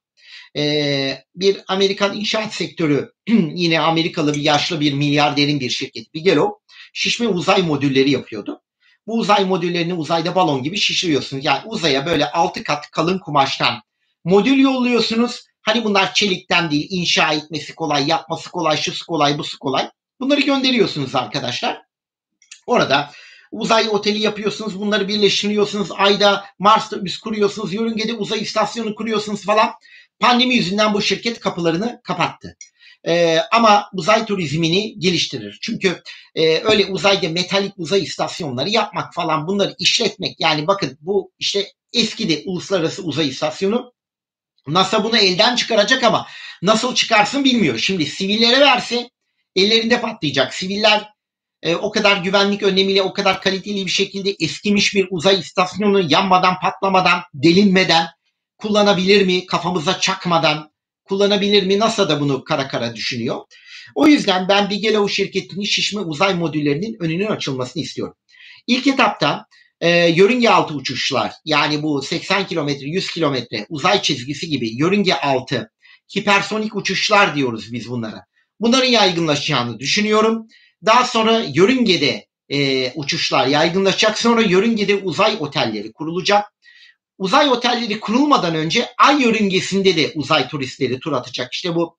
Bir Amerikan inşaat sektörü yine Amerikalı bir yaşlı bir milyarderin bir şirket Bigelow. şişme uzay modülleri yapıyordu. Bu uzay modüllerini uzayda balon gibi şişiriyorsunuz. Yani uzaya böyle 6 kat kalın kumaştan modül yolluyorsunuz. Hani bunlar çelikten değil, inşa etmesi kolay, yapması kolay, şusu kolay, busu kolay. Bunları gönderiyorsunuz arkadaşlar. Orada uzay oteli yapıyorsunuz, bunları birleştiriyorsunuz. Ayda, Mars'ta üs kuruyorsunuz, yörüngede uzay istasyonu kuruyorsunuz falan. Pandemi yüzünden bu şirket kapılarını kapattı. Ama uzay turizmini geliştirir. Çünkü öyle uzayda metalik uzay istasyonları yapmak falan, bunları işletmek, yani bakın bu işte eskidi uluslararası uzay istasyonu. NASA bunu elden çıkaracak ama nasıl çıkarsın bilmiyor. Şimdi sivillere verse ellerinde patlayacak. Siviller o kadar güvenlik önlemiyle, o kadar kaliteli bir şekilde eskimiş bir uzay istasyonunu yanmadan, patlamadan, delinmeden kullanabilir mi? Kafamıza çakmadan kullanabilir mi? NASA da bunu kara kara düşünüyor. O yüzden ben Bigelow şirketinin şişme uzay modüllerinin önünün açılmasını istiyorum. İlk etapta yörünge altı uçuşlar, yani bu 80 kilometre, 100 kilometre uzay çizgisi gibi yörünge altı hipersonik uçuşlar diyoruz biz bunlara. Bunların yaygınlaşacağını düşünüyorum. Daha sonra yörüngede uçuşlar yaygınlaşacak. Sonra yörüngede uzay otelleri kurulacak. Uzay otelleri kurulmadan önce ay yörüngesinde de uzay turistleri tur atacak. İşte bu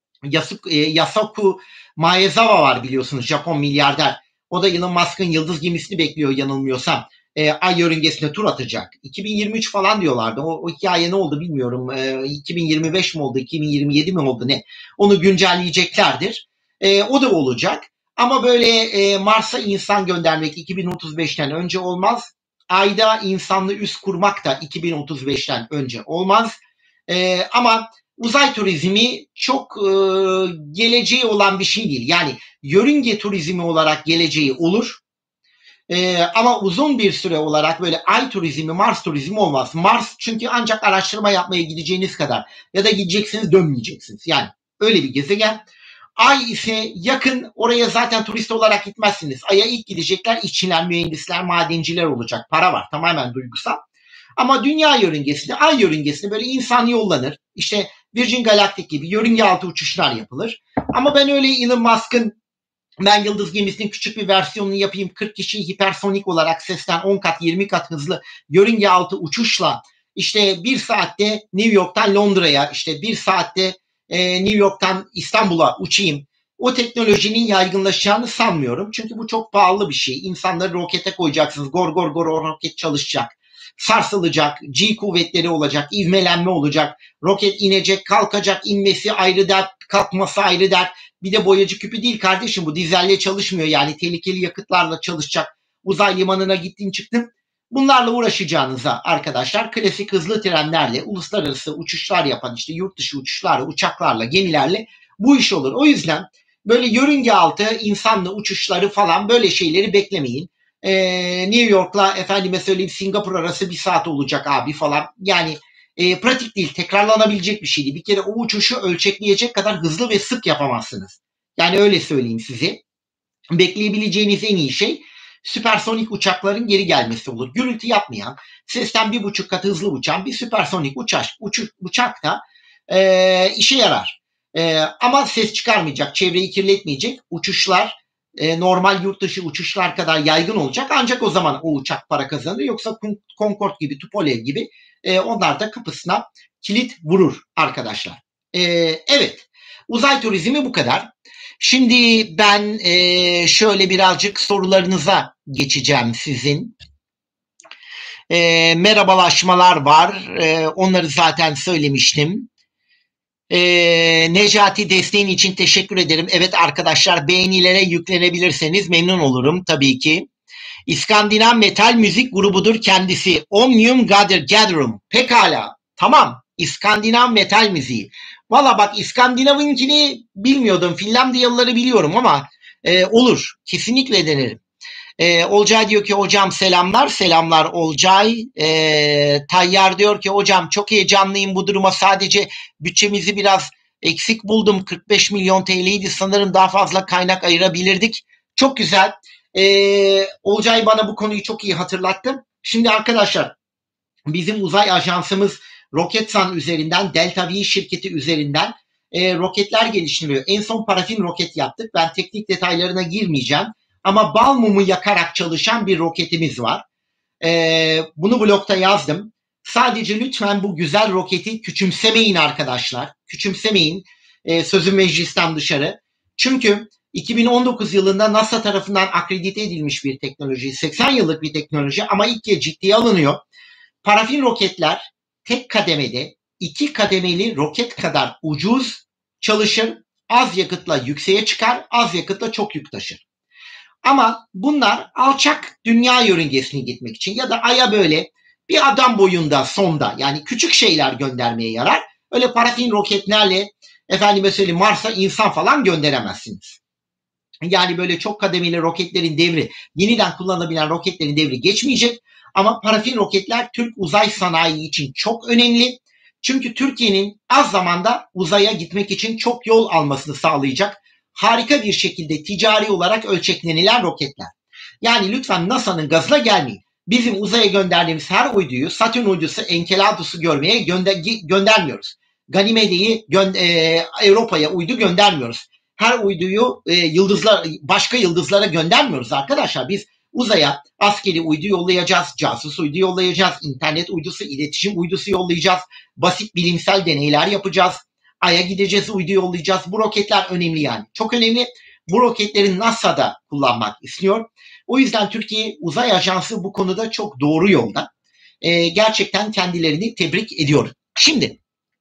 Yasaku Maezawa var biliyorsunuz, Japon milyarder. O da Elon Musk'ın yıldız gemisini bekliyor yanılmıyorsam. Ay yörüngesine tur atacak. 2023 falan diyorlardı. O hikaye ne oldu bilmiyorum. 2025 mi oldu, 2027 mi oldu ne? Onu güncelleyeceklerdir. O da olacak. Ama böyle Mars'a insan göndermek 2035'ten önce olmaz. Ayda insanlı üs kurmak da 2035'ten önce olmaz. Ama uzay turizmi çok geleceği olan bir şey değil. Yani yörünge turizmi olarak geleceği olur. Ama uzun bir süre olarak böyle ay turizmi, Mars turizmi olmaz. Mars çünkü ancak araştırma yapmaya gideceğiniz kadar, ya da gideceksiniz dönmeyeceksiniz. Yani öyle bir gezegen. Ay ise yakın, oraya zaten turist olarak gitmezsiniz. Ay'a ilk gidecekler işçiler, mühendisler, madenciler olacak. Para var, tamamen duygusal. Ama dünya yörüngesinde, ay yörüngesinde böyle insan yollanır. İşte Virgin Galactic gibi yörünge altı uçuşlar yapılır. Ama ben öyle Elon Musk'ın ben yıldız gemisinin küçük bir versiyonunu yapayım, 40 kişiyi hipersonik olarak sesten 10 kat 20 kat hızlı yörünge altı uçuşla işte bir saatte New York'tan Londra'ya, işte bir saatte New York'tan İstanbul'a uçayım. O teknolojinin yaygınlaşacağını sanmıyorum. Çünkü bu çok pahalı bir şey. İnsanları rokete koyacaksınız. Gor gor gor o roket çalışacak. Sarsılacak. G kuvvetleri olacak. İvmelenme olacak. Roket inecek, kalkacak. İnmesi ayrı dert, kalkması ayrı dert. Bir de boyacı küpü değil kardeşim, bu dizelle çalışmıyor, yani tehlikeli yakıtlarla çalışacak. Uzay limanına gittin çıktın. Bunlarla uğraşacağınıza arkadaşlar klasik hızlı trenlerle, uluslararası uçuşlar yapan, işte yurt dışı uçuşlarla, uçaklarla, gemilerle bu iş olur. O yüzden böyle yörünge altı insanlı uçuşları falan, böyle şeyleri beklemeyin. New York'la efendime söyleyeyim Singapur arası bir saat olacak abi falan. Yani pratik değil, tekrarlanabilecek bir şey değil. Bir kere o uçuşu ölçekleyecek kadar hızlı ve sık yapamazsınız. Yani öyle söyleyeyim size. Bekleyebileceğiniz en iyi şey süpersonik uçakların geri gelmesi olur. Gürültü yapmayan, sesten 1,5 kat hızlı uçan bir süpersonik uçak da işe yarar. Ama ses çıkarmayacak, çevreyi kirletmeyecek uçuşlar normal yurt dışı uçuşlar kadar yaygın olacak. Ancak o zaman o uçak para kazanır. Yoksa Concorde gibi, Tupolev gibi onlar da kapısına kilit vurur arkadaşlar. Evet, uzay turizmi bu kadar. Şimdi ben şöyle birazcık sorularınıza geçeceğim sizin. Merhabalaşmalar var. Onları zaten söylemiştim. Necati, desteğin için teşekkür ederim. Evet arkadaşlar, beğenilere yüklenebilirseniz memnun olurum tabii ki. İskandinav metal müzik grubudur kendisi. Omnium Gatherum. Pekala. Tamam. İskandinav metal müziği. Valla bak, İskandinav'ınkini bilmiyordum. Finlandiyalıları biliyorum ama olur. Kesinlikle denerim. Olcay diyor ki hocam selamlar. Selamlar Olcay. Tayyar diyor ki hocam çok heyecanlıyım bu duruma. Sadece bütçemizi biraz eksik buldum. 45 milyon TL'ydi. Sanırım daha fazla kaynak ayırabilirdik. Çok güzel. Olcay bana bu konuyu çok iyi hatırlattı. Şimdi arkadaşlar, bizim uzay ajansımız Roketsan üzerinden, Delta V şirketi üzerinden roketler geliştiriyor. En son parafin roket yaptık. Ben teknik detaylarına girmeyeceğim. ama bal mumu yakarak çalışan bir roketimiz var. Bunu blogda yazdım. Sadece lütfen bu güzel roketi küçümsemeyin arkadaşlar. Küçümsemeyin. Sözüm meclisten dışarı. Çünkü 2019 yılında NASA tarafından akredite edilmiş bir teknoloji. 80 yıllık bir teknoloji ama ilk kez ciddiye alınıyor. Parafin roketler tek kademede 2 kademeli roket kadar ucuz çalışır. Az yakıtla yükseğe çıkar, az yakıtla çok yük taşır. Ama bunlar alçak dünya yörüngesine gitmek için ya da Ay'a böyle bir adam boyunda sonda, yani küçük şeyler göndermeye yarar. Öyle parafin roketlerle efendime söyleyeyim Mars'a insan falan gönderemezsiniz. Yani böyle çok kademeli roketlerin devri, yeniden kullanılabilen roketlerin devri geçmeyecek. Ama parafin roketler Türk uzay sanayi için çok önemli. Çünkü Türkiye'nin az zamanda uzaya gitmek için çok yol almasını sağlayacak harika bir şekilde ticari olarak ölçeklenilen roketler. Yani lütfen NASA'nın gazına gelmeyin. Bizim uzaya gönderdiğimiz her uyduyu, Satürn uydusu, Enceladus'u görmeye göndermiyoruz. Ganymede'yi Avrupa'ya uydu göndermiyoruz. Her uyduyu başka yıldızlara göndermiyoruz arkadaşlar. Biz uzaya askeri uydu yollayacağız, casus uydu yollayacağız, internet uydusu, iletişim uydusu yollayacağız, basit bilimsel deneyler yapacağız. Ay'a gideceğiz, uydu yollayacağız. Bu roketler önemli yani. Çok önemli. Bu roketleri NASA'da kullanmak istiyor. O yüzden Türkiye Uzay Ajansı bu konuda çok doğru yolda. Gerçekten kendilerini tebrik ediyorum. Şimdi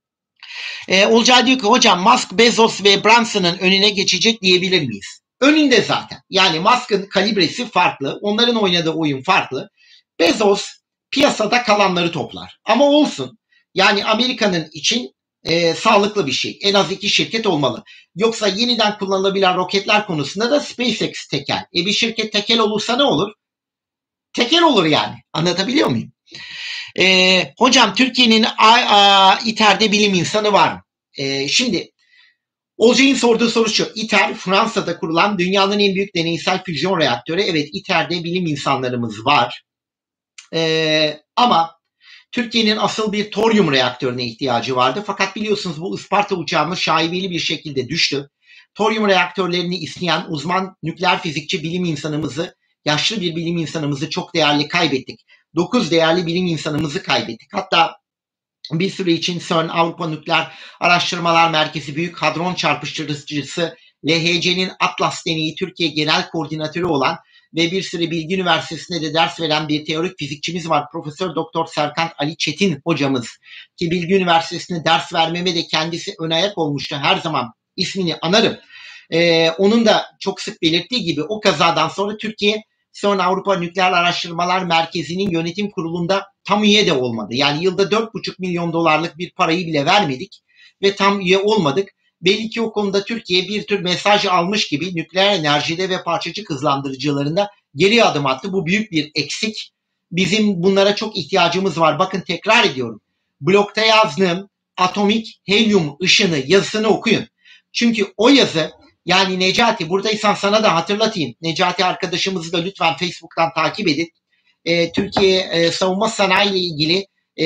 Olcay diyor ki hocam Musk, Bezos ve Branson'ın önüne geçecek diyebilir miyiz? Önünde zaten. Yani Musk'ın kalibresi farklı. Onların oynadığı oyun farklı. Bezos piyasada kalanları toplar. Ama olsun. Yani Amerika'nın için sağlıklı bir şey. En az 2 şirket olmalı. Yoksa yeniden kullanılabilen roketler konusunda da SpaceX tekel. Bir şirket tekel olursa ne olur? Tekel olur yani. Anlatabiliyor muyum? Hocam Türkiye'nin İTER'de bilim insanı var mı? Şimdi Olcay'ın sorduğu soru şu. İTER Fransa'da kurulan dünyanın en büyük deneysel füzyon reaktörü. Evet, İTER'de bilim insanlarımız var. Ama Türkiye'nin asıl bir toryum reaktörüne ihtiyacı vardı. Fakat biliyorsunuz bu Isparta uçağımız şaibeli bir şekilde düştü. Toryum reaktörlerini isteyen uzman nükleer fizikçi bilim insanımızı, yaşlı bir bilim insanımızı çok değerli kaybettik. 9 değerli bilim insanımızı kaybettik. Hatta bir süre için CERN Avrupa Nükleer Araştırmalar Merkezi Büyük Hadron Çarpıştırıcısı LHC'nin Atlas deneyi Türkiye Genel Koordinatörü olan ve bir süre Bilgi Üniversitesi'nde de ders veren bir teorik fizikçimiz var. Profesör Doktor Serkan Ali Çetin hocamız ki Bilgi Üniversitesi'nde ders vermeme de kendisi ön ayak olmuştu. Her zaman ismini anarım. Onun da çok sık belirttiği gibi o kazadan sonra Türkiye CERN Avrupa Nükleer Araştırmalar Merkezi'nin yönetim kurulunda tam üye de olmadı. Yani yılda 4,5 milyon dolarlık bir parayı bile vermedik ve tam üye olmadık. Belli ki o konuda Türkiye bir tür mesaj almış gibi nükleer enerjide ve parçacık hızlandırıcılarında geri adım attı. Bu büyük bir eksik. Bizim bunlara çok ihtiyacımız var. Bakın tekrar ediyorum. Blogda yazdığım atomik helyum ışını yazısını okuyun. Çünkü o yazı, yani Necati, buradaysan sana da hatırlatayım. Necati arkadaşımızı da lütfen Facebook'tan takip edin. Türkiye savunma sanayi ile ilgili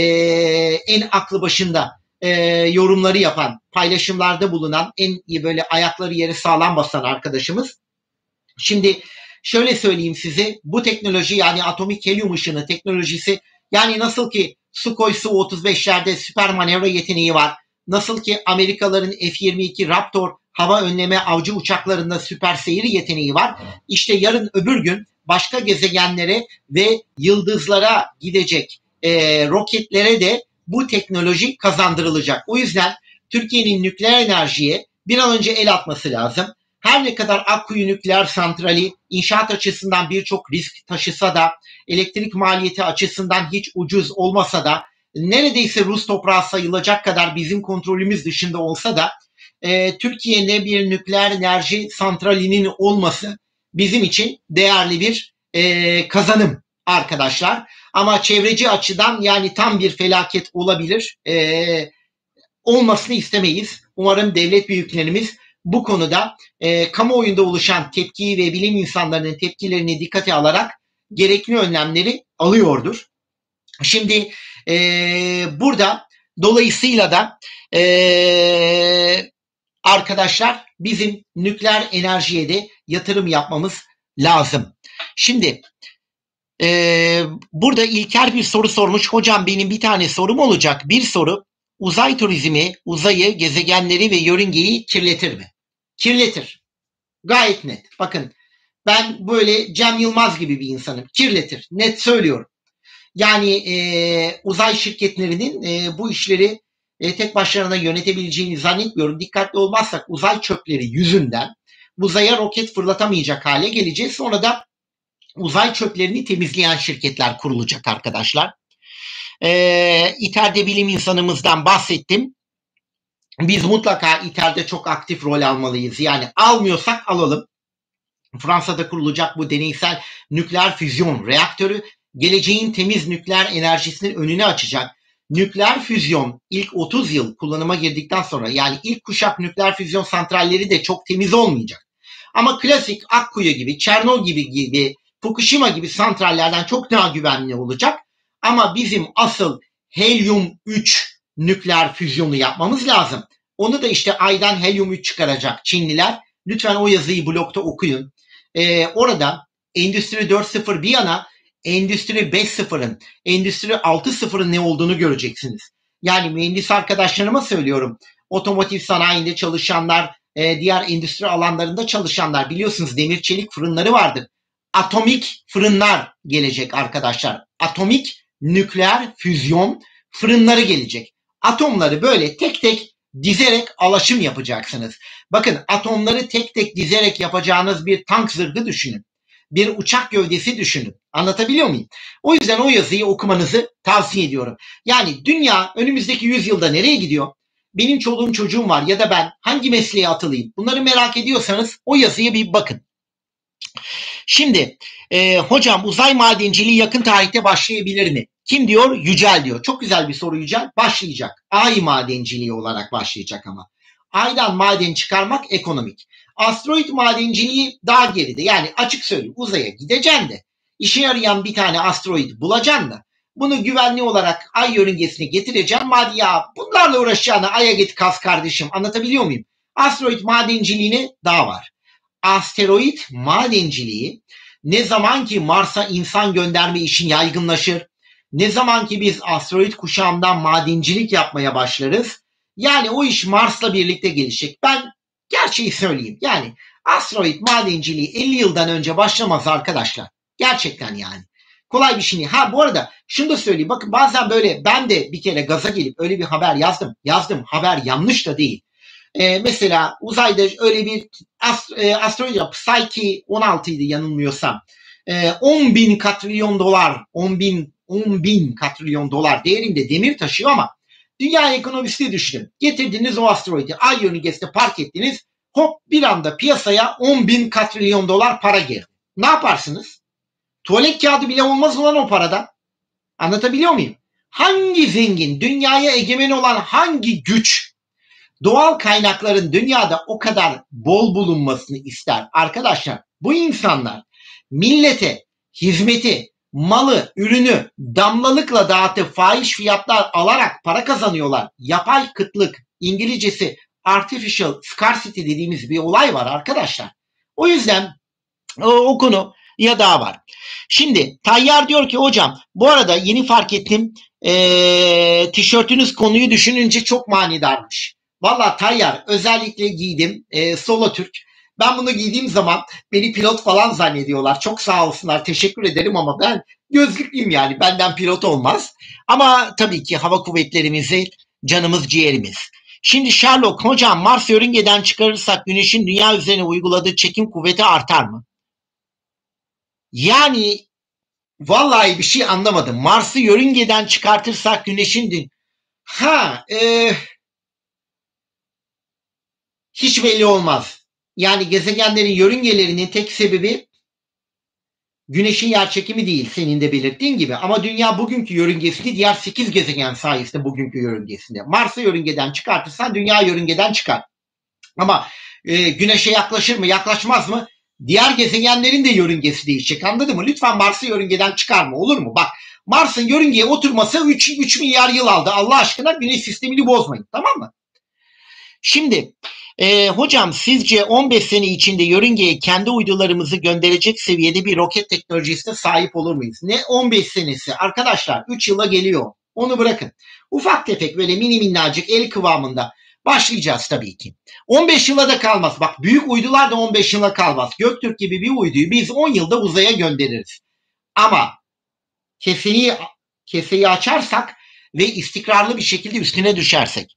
en aklı başında yorumları yapan, paylaşımlarda bulunan, en böyle ayakları yere sağlam basan arkadaşımız. Şimdi şöyle söyleyeyim size, bu teknoloji, yani atomik helyum ışını teknolojisi, yani nasıl ki Sukhoi Su-35'lerde süper manevra yeteneği var, nasıl ki Amerikalıların F-22 Raptor hava önleme avcı uçaklarında süper seyir yeteneği var, İşte yarın öbür gün başka gezegenlere ve yıldızlara gidecek roketlere de bu teknoloji kazandırılacak. O yüzden Türkiye'nin nükleer enerjiye bir an önce el atması lazım. Her ne kadar Akkuyu Nükleer Santrali inşaat açısından birçok risk taşısa da, elektrik maliyeti açısından hiç ucuz olmasa da, neredeyse Rus toprağı sayılacak kadar bizim kontrolümüz dışında olsa da, Türkiye'de bir nükleer enerji santralinin olması bizim için değerli bir kazanım arkadaşlar. Ama çevreci açıdan yani tam bir felaket olabilir. Olmasını istemeyiz. Umarım devlet büyüklerimiz bu konuda kamuoyunda oluşan tepkiyi ve bilim insanlarının tepkilerini dikkate alarak gerekli önlemleri alıyordur. Şimdi burada dolayısıyla da arkadaşlar bizim nükleer enerjiye de yatırım yapmamız lazım. Şimdi burada İlker bir soru sormuş. Hocam benim bir tane sorum olacak. Bir soru, uzay turizmi uzayı, gezegenleri ve yörüngeyi kirletir mi? Kirletir. Gayet net. Bakın ben böyle Cem Yılmaz gibi bir insanım. Kirletir. Net söylüyorum. Yani uzay şirketlerinin bu işleri tek başlarına yönetebileceğini zannetmiyorum. Dikkatli olmazsak uzay çöpleri yüzünden uzaya roket fırlatamayacak hale geleceğiz. Sonra da uzay çöplerini temizleyen şirketler kurulacak arkadaşlar. İTER'de bilim insanımızdan bahsettim. Biz mutlaka İTER'de çok aktif rol almalıyız. Yani almıyorsak alalım. Fransa'da kurulacak bu deneysel nükleer füzyon reaktörü geleceğin temiz nükleer enerjisinin önünü açacak. Nükleer füzyon ilk 30 yıl kullanıma girdikten sonra, yani ilk kuşak nükleer füzyon santralleri de çok temiz olmayacak. Ama klasik Akkuyu gibi, Çernobil gibi, Fukushima gibi santrallerden çok daha güvenli olacak. Ama bizim asıl helyum 3 nükleer füzyonu yapmamız lazım. Onu da işte aydan helyum 3 çıkaracak Çinliler. Lütfen o yazıyı blogda okuyun. Orada Endüstri 4.0 bir yana, Endüstri 5.0'ın, Endüstri 6.0'ın ne olduğunu göreceksiniz. Yani mühendis arkadaşlarıma söylüyorum. Otomotiv sanayinde çalışanlar, diğer endüstri alanlarında çalışanlar, biliyorsunuz demir çelik fırınları vardır. Atomik fırınlar gelecek arkadaşlar. Atomik nükleer füzyon fırınları gelecek. Atomları böyle tek tek dizerek alaşım yapacaksınız. Bakın, atomları tek tek dizerek yapacağınız bir tank zırhı düşünün. Bir uçak gövdesi düşünün. Anlatabiliyor muyum? O yüzden o yazıyı okumanızı tavsiye ediyorum. Yani dünya önümüzdeki 100 yılda nereye gidiyor? Benim çoluğum çocuğum var ya da ben hangi mesleğe atılayım? Bunları merak ediyorsanız o yazıya bir bakın. Şimdi hocam uzay madenciliği yakın tarihte başlayabilir mi? Kim diyor? Yücel diyor. Çok güzel bir soru Yücel. Başlayacak. Ay madenciliği olarak başlayacak ama. Aydan maden çıkarmak ekonomik. Asteroid madenciliği daha geride. Yani açık söyleyeyim, uzaya gideceksin de işe yarayan bir tane asteroid bulacaksın da bunu güvenli olarak ay yörüngesine getireceğim. Hadi ya, bunlarla uğraşacağına aya git kaz kardeşim. Anlatabiliyor muyum? Asteroid madenciliğine daha var. Asteroid madenciliği ne zaman ki Mars'a insan gönderme işi yaygınlaşır, ne zaman ki biz asteroid kuşağından madencilik yapmaya başlarız, yani o iş Mars'la birlikte gelişecek. Ben gerçeği söyleyeyim. Yani asteroid madenciliği 50 yıldan önce başlamaz arkadaşlar. Gerçekten yani. Kolay bir şey değil. Ha, bu arada şunu da söyleyeyim. Bakın, bazen böyle ben de bir kere gaza gelip öyle bir haber yazdım. Haber yanlış da değil. Mesela uzayda öyle bir asteroid yapı, Psyche 16 idi yanılmıyorsam. 10 bin katrilyon dolar, 10 bin katrilyon dolar değerinde demir taşıyor ama dünya ekonomisini düşünün. Getirdiniz o asteroidi, ay yörüngesinde park ettiniz. Hop, bir anda piyasaya 10 bin katrilyon dolar para girdi. Ne yaparsınız? Tuvalet kağıdı bile olmaz olan o paradan. Anlatabiliyor muyum? Hangi zengin, dünyaya egemen olan hangi güç doğal kaynakların dünyada o kadar bol bulunmasını ister? Arkadaşlar, bu insanlar millete hizmeti, malı, ürünü damlalıkla dağıtıp fahiş fiyatlar alarak para kazanıyorlar. Yapay kıtlık, İngilizcesi artificial scarcity dediğimiz bir olay var arkadaşlar. O yüzden o konu ya daha var. Şimdi Tayyar diyor ki hocam, bu arada yeni fark ettim, tişörtünüz konuyu düşününce çok manidarmış. Valla Tayyar, özellikle giydim, Solo Türk. Ben bunu giydiğim zaman beni pilot falan zannediyorlar. Çok sağ olsunlar, teşekkür ederim ama ben gözlüklüyüm, yani benden pilot olmaz. Ama tabii ki hava kuvvetlerimizi canımız ciğerimiz. Şimdi Sherlock, hocam Mars yörüngeden çıkarırsak Güneş'in dünya üzerine uyguladığı çekim kuvveti artar mı? Yani vallahi bir şey anlamadım. Mars'ı yörüngeden çıkartırsak Güneş'in hiç belli olmaz. Yani gezegenlerin yörüngelerinin tek sebebi Güneş'in yerçekimi değil, senin de belirttiğin gibi. Ama Dünya bugünkü yörüngesinde, diğer 8 gezegen sayesinde bugünkü yörüngesinde. Mars'ı yörüngeden çıkartırsan Dünya yörüngeden çıkar. Ama Güneş'e yaklaşır mı, yaklaşmaz mı? Diğer gezegenlerin de yörüngesi değişecek, anladın mı? Lütfen Mars'ı yörüngeden çıkarma, olur mu? Bak, Mars'ın yörüngeye oturması 3 milyar yıl aldı. Allah aşkına Güneş sistemini bozmayın, tamam mı? Şimdi Hocam sizce 15 sene içinde yörüngeye kendi uydularımızı gönderecek seviyede bir roket teknolojisine sahip olur muyuz? Ne 15 senesi? Arkadaşlar 3 yıla geliyor. Onu bırakın. Ufak tefek böyle mini minnacık el kıvamında başlayacağız tabii ki. 15 yıla da kalmaz. Bak büyük uydular da 15 yıla kalmaz. Göktürk gibi bir uyduyu biz 10 yılda uzaya göndeririz. Ama keseyi açarsak ve istikrarlı bir şekilde üstüne düşersek.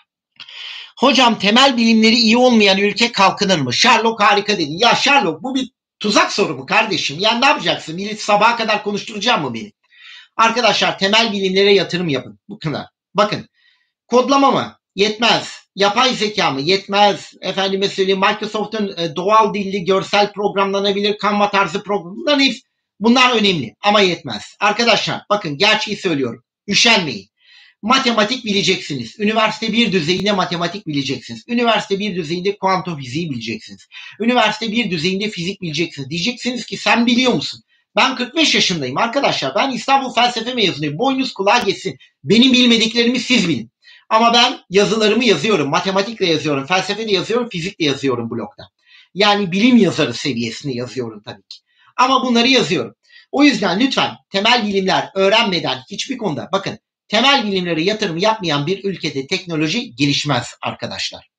Hocam temel bilimleri iyi olmayan ülke kalkınır mı? Sherlock harika dedi. Ya Sherlock bu bir tuzak soru mu kardeşim? Yani ne yapacaksın? Millet sabaha kadar konuşturacağım mı beni? Arkadaşlar temel bilimlere yatırım yapın. Bu kadar. Bakın kodlama mı? Yetmez. Yapay zeka mı? Yetmez. Efendime söyleyeyim Microsoft'un doğal dilli görsel programlanabilir Canva tarzı programların hepsi bunlar önemli ama yetmez. Arkadaşlar bakın gerçeği söylüyorum. Üşenmeyin. Matematik bileceksiniz. Üniversite 1 düzeyinde matematik bileceksiniz. Üniversite 1 düzeyinde kuantum fiziği bileceksiniz. Üniversite 1 düzeyinde fizik bileceksiniz. Diyeceksiniz ki sen biliyor musun? Ben 45 yaşındayım arkadaşlar. Ben İstanbul Felsefe mezunuyum. Boynuz kulağa geçsin. Benim bilmediklerimi siz bilin. Ama ben yazılarımı yazıyorum. Matematikle yazıyorum. Felsefeyle yazıyorum. Fizikle yazıyorum blogda. Yani bilim yazarı seviyesinde yazıyorum tabii ki. Ama bunları yazıyorum. O yüzden lütfen temel bilimler öğrenmeden hiçbir konuda bakın temel bilimlere yatırım yapmayan bir ülkede teknoloji gelişmez arkadaşlar.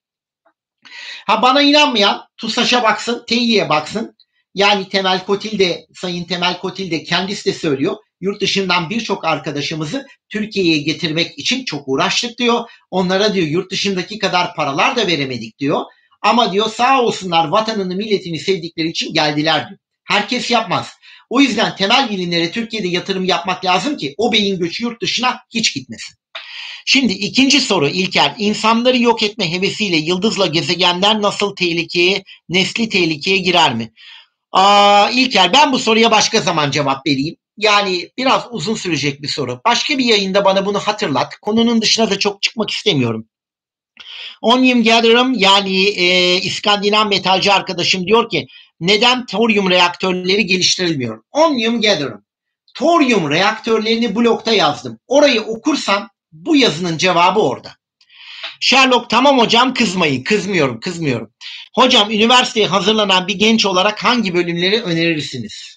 Ha bana inanmayan TUSAŞ'a baksın, Tİ'ye baksın. Yani Sayın Temel Kotil de kendisi de söylüyor. Yurt dışından birçok arkadaşımızı Türkiye'ye getirmek için çok uğraştık diyor. Onlara diyor yurt dışındaki kadar paralar da veremedik diyor. Ama diyor sağ olsunlar vatanını milletini sevdikleri için geldiler diyor. Herkes yapmaz. O yüzden temel bilimlere Türkiye'de yatırım yapmak lazım ki o beyin göçü yurt dışına hiç gitmesin. Şimdi ikinci soru İlker. İnsanları yok etme hevesiyle yıldızla gezegenler nasıl nesli tehlikeye girer mi? İlker ben bu soruya başka zaman cevap vereyim. Yani biraz uzun sürecek bir soru. Başka bir yayında bana bunu hatırlat. Konunun dışına da çok çıkmak istemiyorum. Onium Gather'ım yani İskandinav metalci arkadaşım diyor ki neden toryum reaktörleri geliştirilmiyor? Onium Gather'ım. Toryum reaktörlerini blogda yazdım. Orayı okursan bu yazının cevabı orada. Sherlock tamam hocam kızmayın. Kızmıyorum. Hocam üniversiteye hazırlanan bir genç olarak hangi bölümleri önerirsiniz?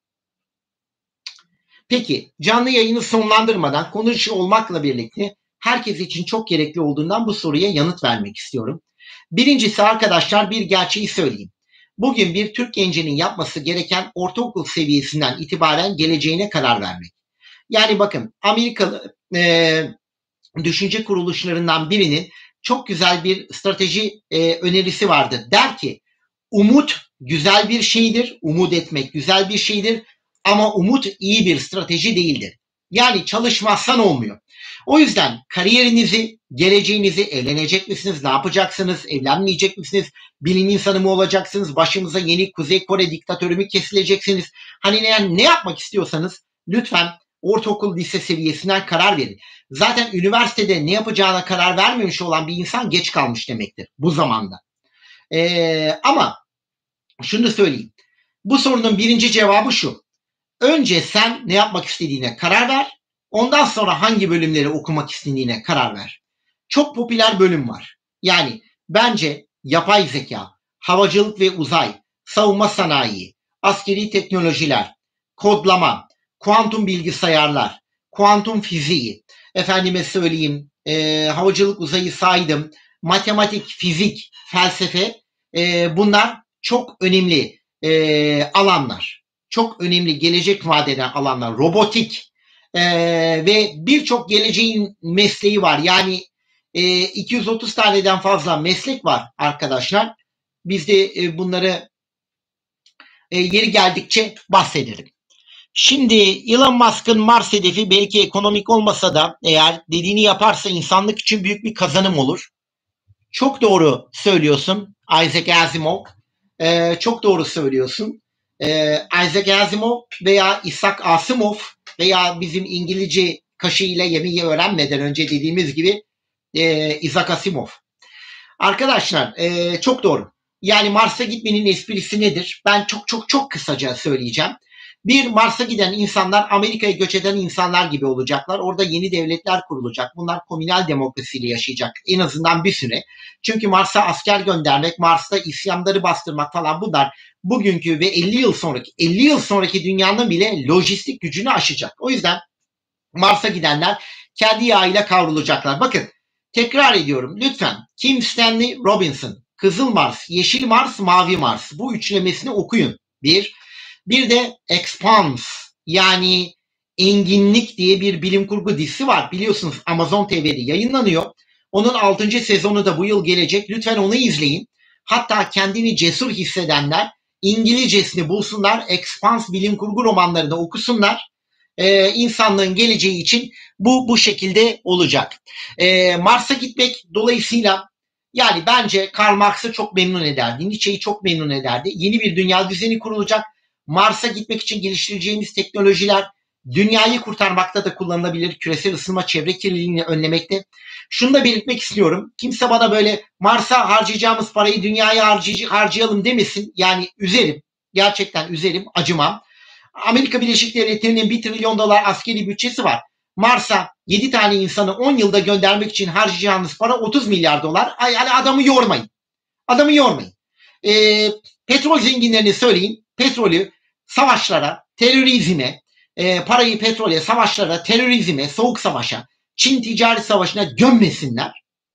Peki canlı yayını sonlandırmadan konuş olmakla birlikte herkes için çok gerekli olduğundan bu soruya yanıt vermek istiyorum. Birincisi arkadaşlar bir gerçeği söyleyeyim. Bugün bir Türk gencinin yapması gereken ortaokul seviyesinden itibaren geleceğine karar vermek. Yani bakın Amerikalı düşünce kuruluşlarından birinin çok güzel bir strateji önerisi vardır. Der ki umut güzel bir şeydir, umut etmek güzel bir şeydir ama umut iyi bir strateji değildir. Yani çalışmazsan olmuyor. O yüzden kariyerinizi, geleceğinizi evlenecek misiniz, ne yapacaksınız, evlenmeyecek misiniz, bilim insanı mı olacaksınız, başımıza yeni Kuzey Kore diktatörü mü kesileceksiniz? Hani ne yapmak istiyorsanız lütfen ortaokul lise seviyesinden karar verin. Zaten üniversitede ne yapacağına karar vermemiş olan bir insan geç kalmış demektir bu zamanda. Ama şunu da söyleyeyim. Bu sorunun birinci cevabı şu. Önce sen ne yapmak istediğine karar ver. Ondan sonra hangi bölümleri okumak istediğine karar ver. Çok popüler bölüm var. Yani bence yapay zeka, havacılık ve uzay, savunma sanayi, askeri teknolojiler, kodlama, kuantum bilgisayarlar, kuantum fiziği, efendime söyleyeyim havacılık uzayı saydım, matematik, fizik, felsefe bunlar çok önemli alanlar. Çok önemli gelecek vadeden alanlar. Robotik ve birçok geleceğin mesleği var. Yani 230 taneden fazla meslek var arkadaşlar. Biz de bunları yeri geldikçe bahsedelim. Şimdi Elon Musk'ın Mars hedefi belki ekonomik olmasa da eğer dediğini yaparsa insanlık için büyük bir kazanım olur. Çok doğru söylüyorsun Isaac Asimov. Çok doğru söylüyorsun. Isaac Asimov veya Isaac Asimov veya bizim İngilizce kaşığıyla yemeği öğrenmeden önce dediğimiz gibi Isaac Asimov. Arkadaşlar çok doğru. Yani Mars'a gitmenin esprisi nedir? Ben çok kısaca söyleyeceğim. Bir, Mars'a giden insanlar Amerika'ya göç eden insanlar gibi olacaklar. Orada yeni devletler kurulacak. Bunlar komünal demokrasiyle yaşayacak en azından bir süre. Çünkü Mars'a asker göndermek, Mars'ta isyanları bastırmak falan, bunlar bugünkü ve 50 yıl sonraki dünyanın bile lojistik gücünü aşacak. O yüzden Mars'a gidenler kendi yağıyla kavrulacaklar. Bakın, tekrar ediyorum lütfen, Kim Stanley Robinson, Kızıl Mars, Yeşil Mars, Mavi Mars, bu üçlemesini okuyun. Bir de Expanse, yani Enginlik diye bir bilim kurgu dizisi var. Biliyorsunuz Amazon TV'de yayınlanıyor. Onun 6. sezonu da bu yıl gelecek. Lütfen onu izleyin. Hatta kendini cesur hissedenler İngilizcesini bulsunlar. Expanse bilim kurgu romanlarını okusunlar. İnsanlığın geleceği için bu şekilde olacak. Mars'a gitmek dolayısıyla, yani bence Karl Marx'ı çok memnun ederdi. Nietzsche'yi çok memnun ederdi. Yeni bir dünya düzeni kurulacak. Mars'a gitmek için geliştireceğimiz teknolojiler dünyayı kurtarmakta da kullanılabilir. Küresel ısınma, çevre kirliliğini önlemekte. Şunu da belirtmek istiyorum. Kimse bana böyle Mars'a harcayacağımız parayı dünyaya harcayalım demesin. Yani üzerim. Gerçekten üzerim. Acımam. Amerika Birleşik Devletleri'nin $1 trilyon askeri bütçesi var. Mars'a 7 tane insanı 10 yılda göndermek için harcayacağınız para $30 milyar. Yani adamı yormayın. Adamı yormayın. Petrol zenginlerini söyleyin. Petrolü savaşlara, terörizme, parayı petrole, savaşlara, terörizme, soğuk savaşa, Çin ticaret savaşına gömmesinler.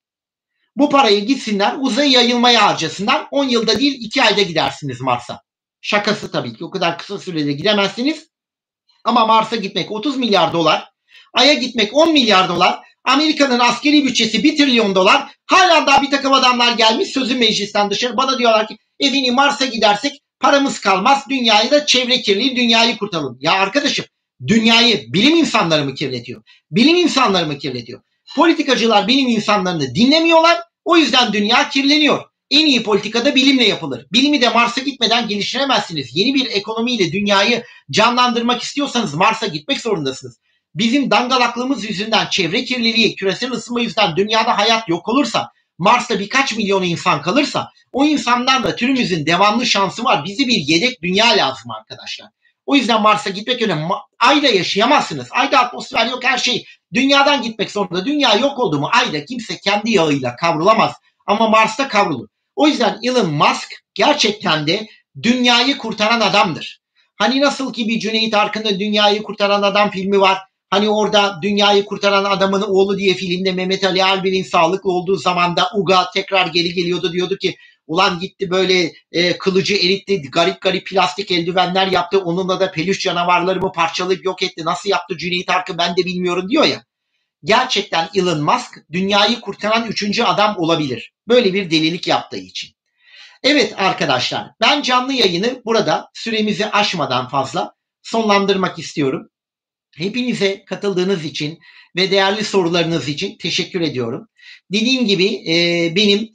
Bu parayı gitsinler uzaya yayılmaya harcasınlar. 10 yılda değil 2 ayda gidersiniz Mars'a. Şakası tabii ki, o kadar kısa sürede gidemezsiniz. Ama Mars'a gitmek $30 milyar, Ay'a gitmek $10 milyar, Amerika'nın askeri bütçesi $1 trilyon, hala daha bir takım adamlar gelmiş sözü meclisten dışarı bana diyorlar ki efendim Mars'a gidersek paramız kalmaz, dünyayı da çevre kirliliği, dünyayı kurtaralım. Ya arkadaşım, dünyayı bilim insanları mı kirletiyor? Bilim insanları mı kirletiyor? Politikacılar bilim insanlarını dinlemiyorlar, o yüzden dünya kirleniyor. En iyi politikada bilimle yapılır. Bilimi de Mars'a gitmeden geliştiremezsiniz. Yeni bir ekonomiyle dünyayı canlandırmak istiyorsanız Mars'a gitmek zorundasınız. Bizim dangalaklığımız yüzünden, çevre kirliliği, küresel ısınma yüzünden dünyada hayat yok olursa, Mars'ta birkaç milyon insan kalırsa, o insanlarla türümüzün devamlı şansı var. Bize bir yedek dünya lazım arkadaşlar. O yüzden Mars'a gitmek önemli. Ayda yaşayamazsınız. Ayda atmosfer yok, her şey. Dünyadan gitmek zorunda. Dünya yok oldu mu Ayda kimse kendi yağıyla kavrulamaz. Ama Mars'ta kavrulur. O yüzden Elon Musk gerçekten de dünyayı kurtaran adamdır. Hani nasıl ki bir Cüneyt Arkın'ın Dünyayı Kurtaran Adam filmi var. Hani orada dünyayı kurtaran adamın oğlu diye filmde Mehmet Ali Erbil'in sağlıklı olduğu zamanda Uga tekrar geri geliyordu, diyordu ki ulan gitti böyle kılıcı eritti, garip garip plastik eldivenler yaptı, onunla da peluş canavarlarımı parçalayıp yok etti, nasıl yaptı Cüneyt Arkın ben de bilmiyorum diyor ya. Gerçekten Elon Musk dünyayı kurtaran 3. adam olabilir. Böyle bir delilik yaptığı için. Evet arkadaşlar, ben canlı yayını burada süremizi aşmadan fazla sonlandırmak istiyorum. Hepinize katıldığınız için ve değerli sorularınız için teşekkür ediyorum. Dediğim gibi benim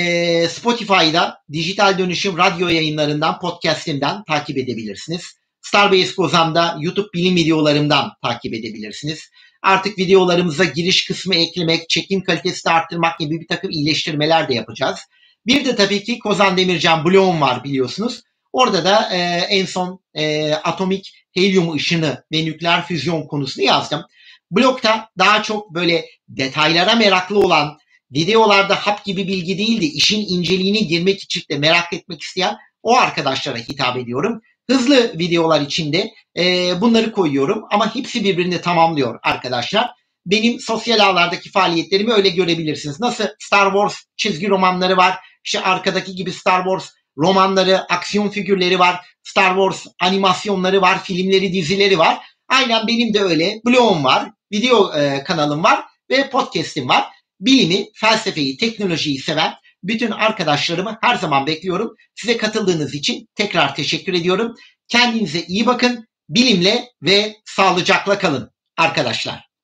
Spotify'da Dijital Dönüşüm radyo yayınlarından, podcastimden takip edebilirsiniz. Starbase Kozan'da YouTube bilim videolarımdan takip edebilirsiniz. Artık videolarımıza giriş kısmı eklemek, çekim kalitesini arttırmak gibi bir takım iyileştirmeler de yapacağız. Bir de tabii ki Kozan Demircan blogum var biliyorsunuz. Orada da en son atomik helyum ışını ve nükleer füzyon konusunu yazdım. Blogda daha çok böyle detaylara meraklı olan, videolarda hap gibi bilgi değil de işin inceliğine girmek için de merak etmek isteyen o arkadaşlara hitap ediyorum. Hızlı videolar içinde bunları koyuyorum ama hepsi birbirini tamamlıyor arkadaşlar. Benim sosyal ağlardaki faaliyetlerimi öyle görebilirsiniz. Nasıl Star Wars çizgi romanları var, işte arkadaki gibi Star Wars romanları, aksiyon figürleri var, Star Wars animasyonları var, filmleri, dizileri var. Aynen benim de öyle blogum var, video kanalım var ve podcast'im var. Bilimi, felsefeyi, teknolojiyi seven bütün arkadaşlarımı her zaman bekliyorum. Size katıldığınız için tekrar teşekkür ediyorum. Kendinize iyi bakın, bilimle ve sağlıcakla kalın arkadaşlar.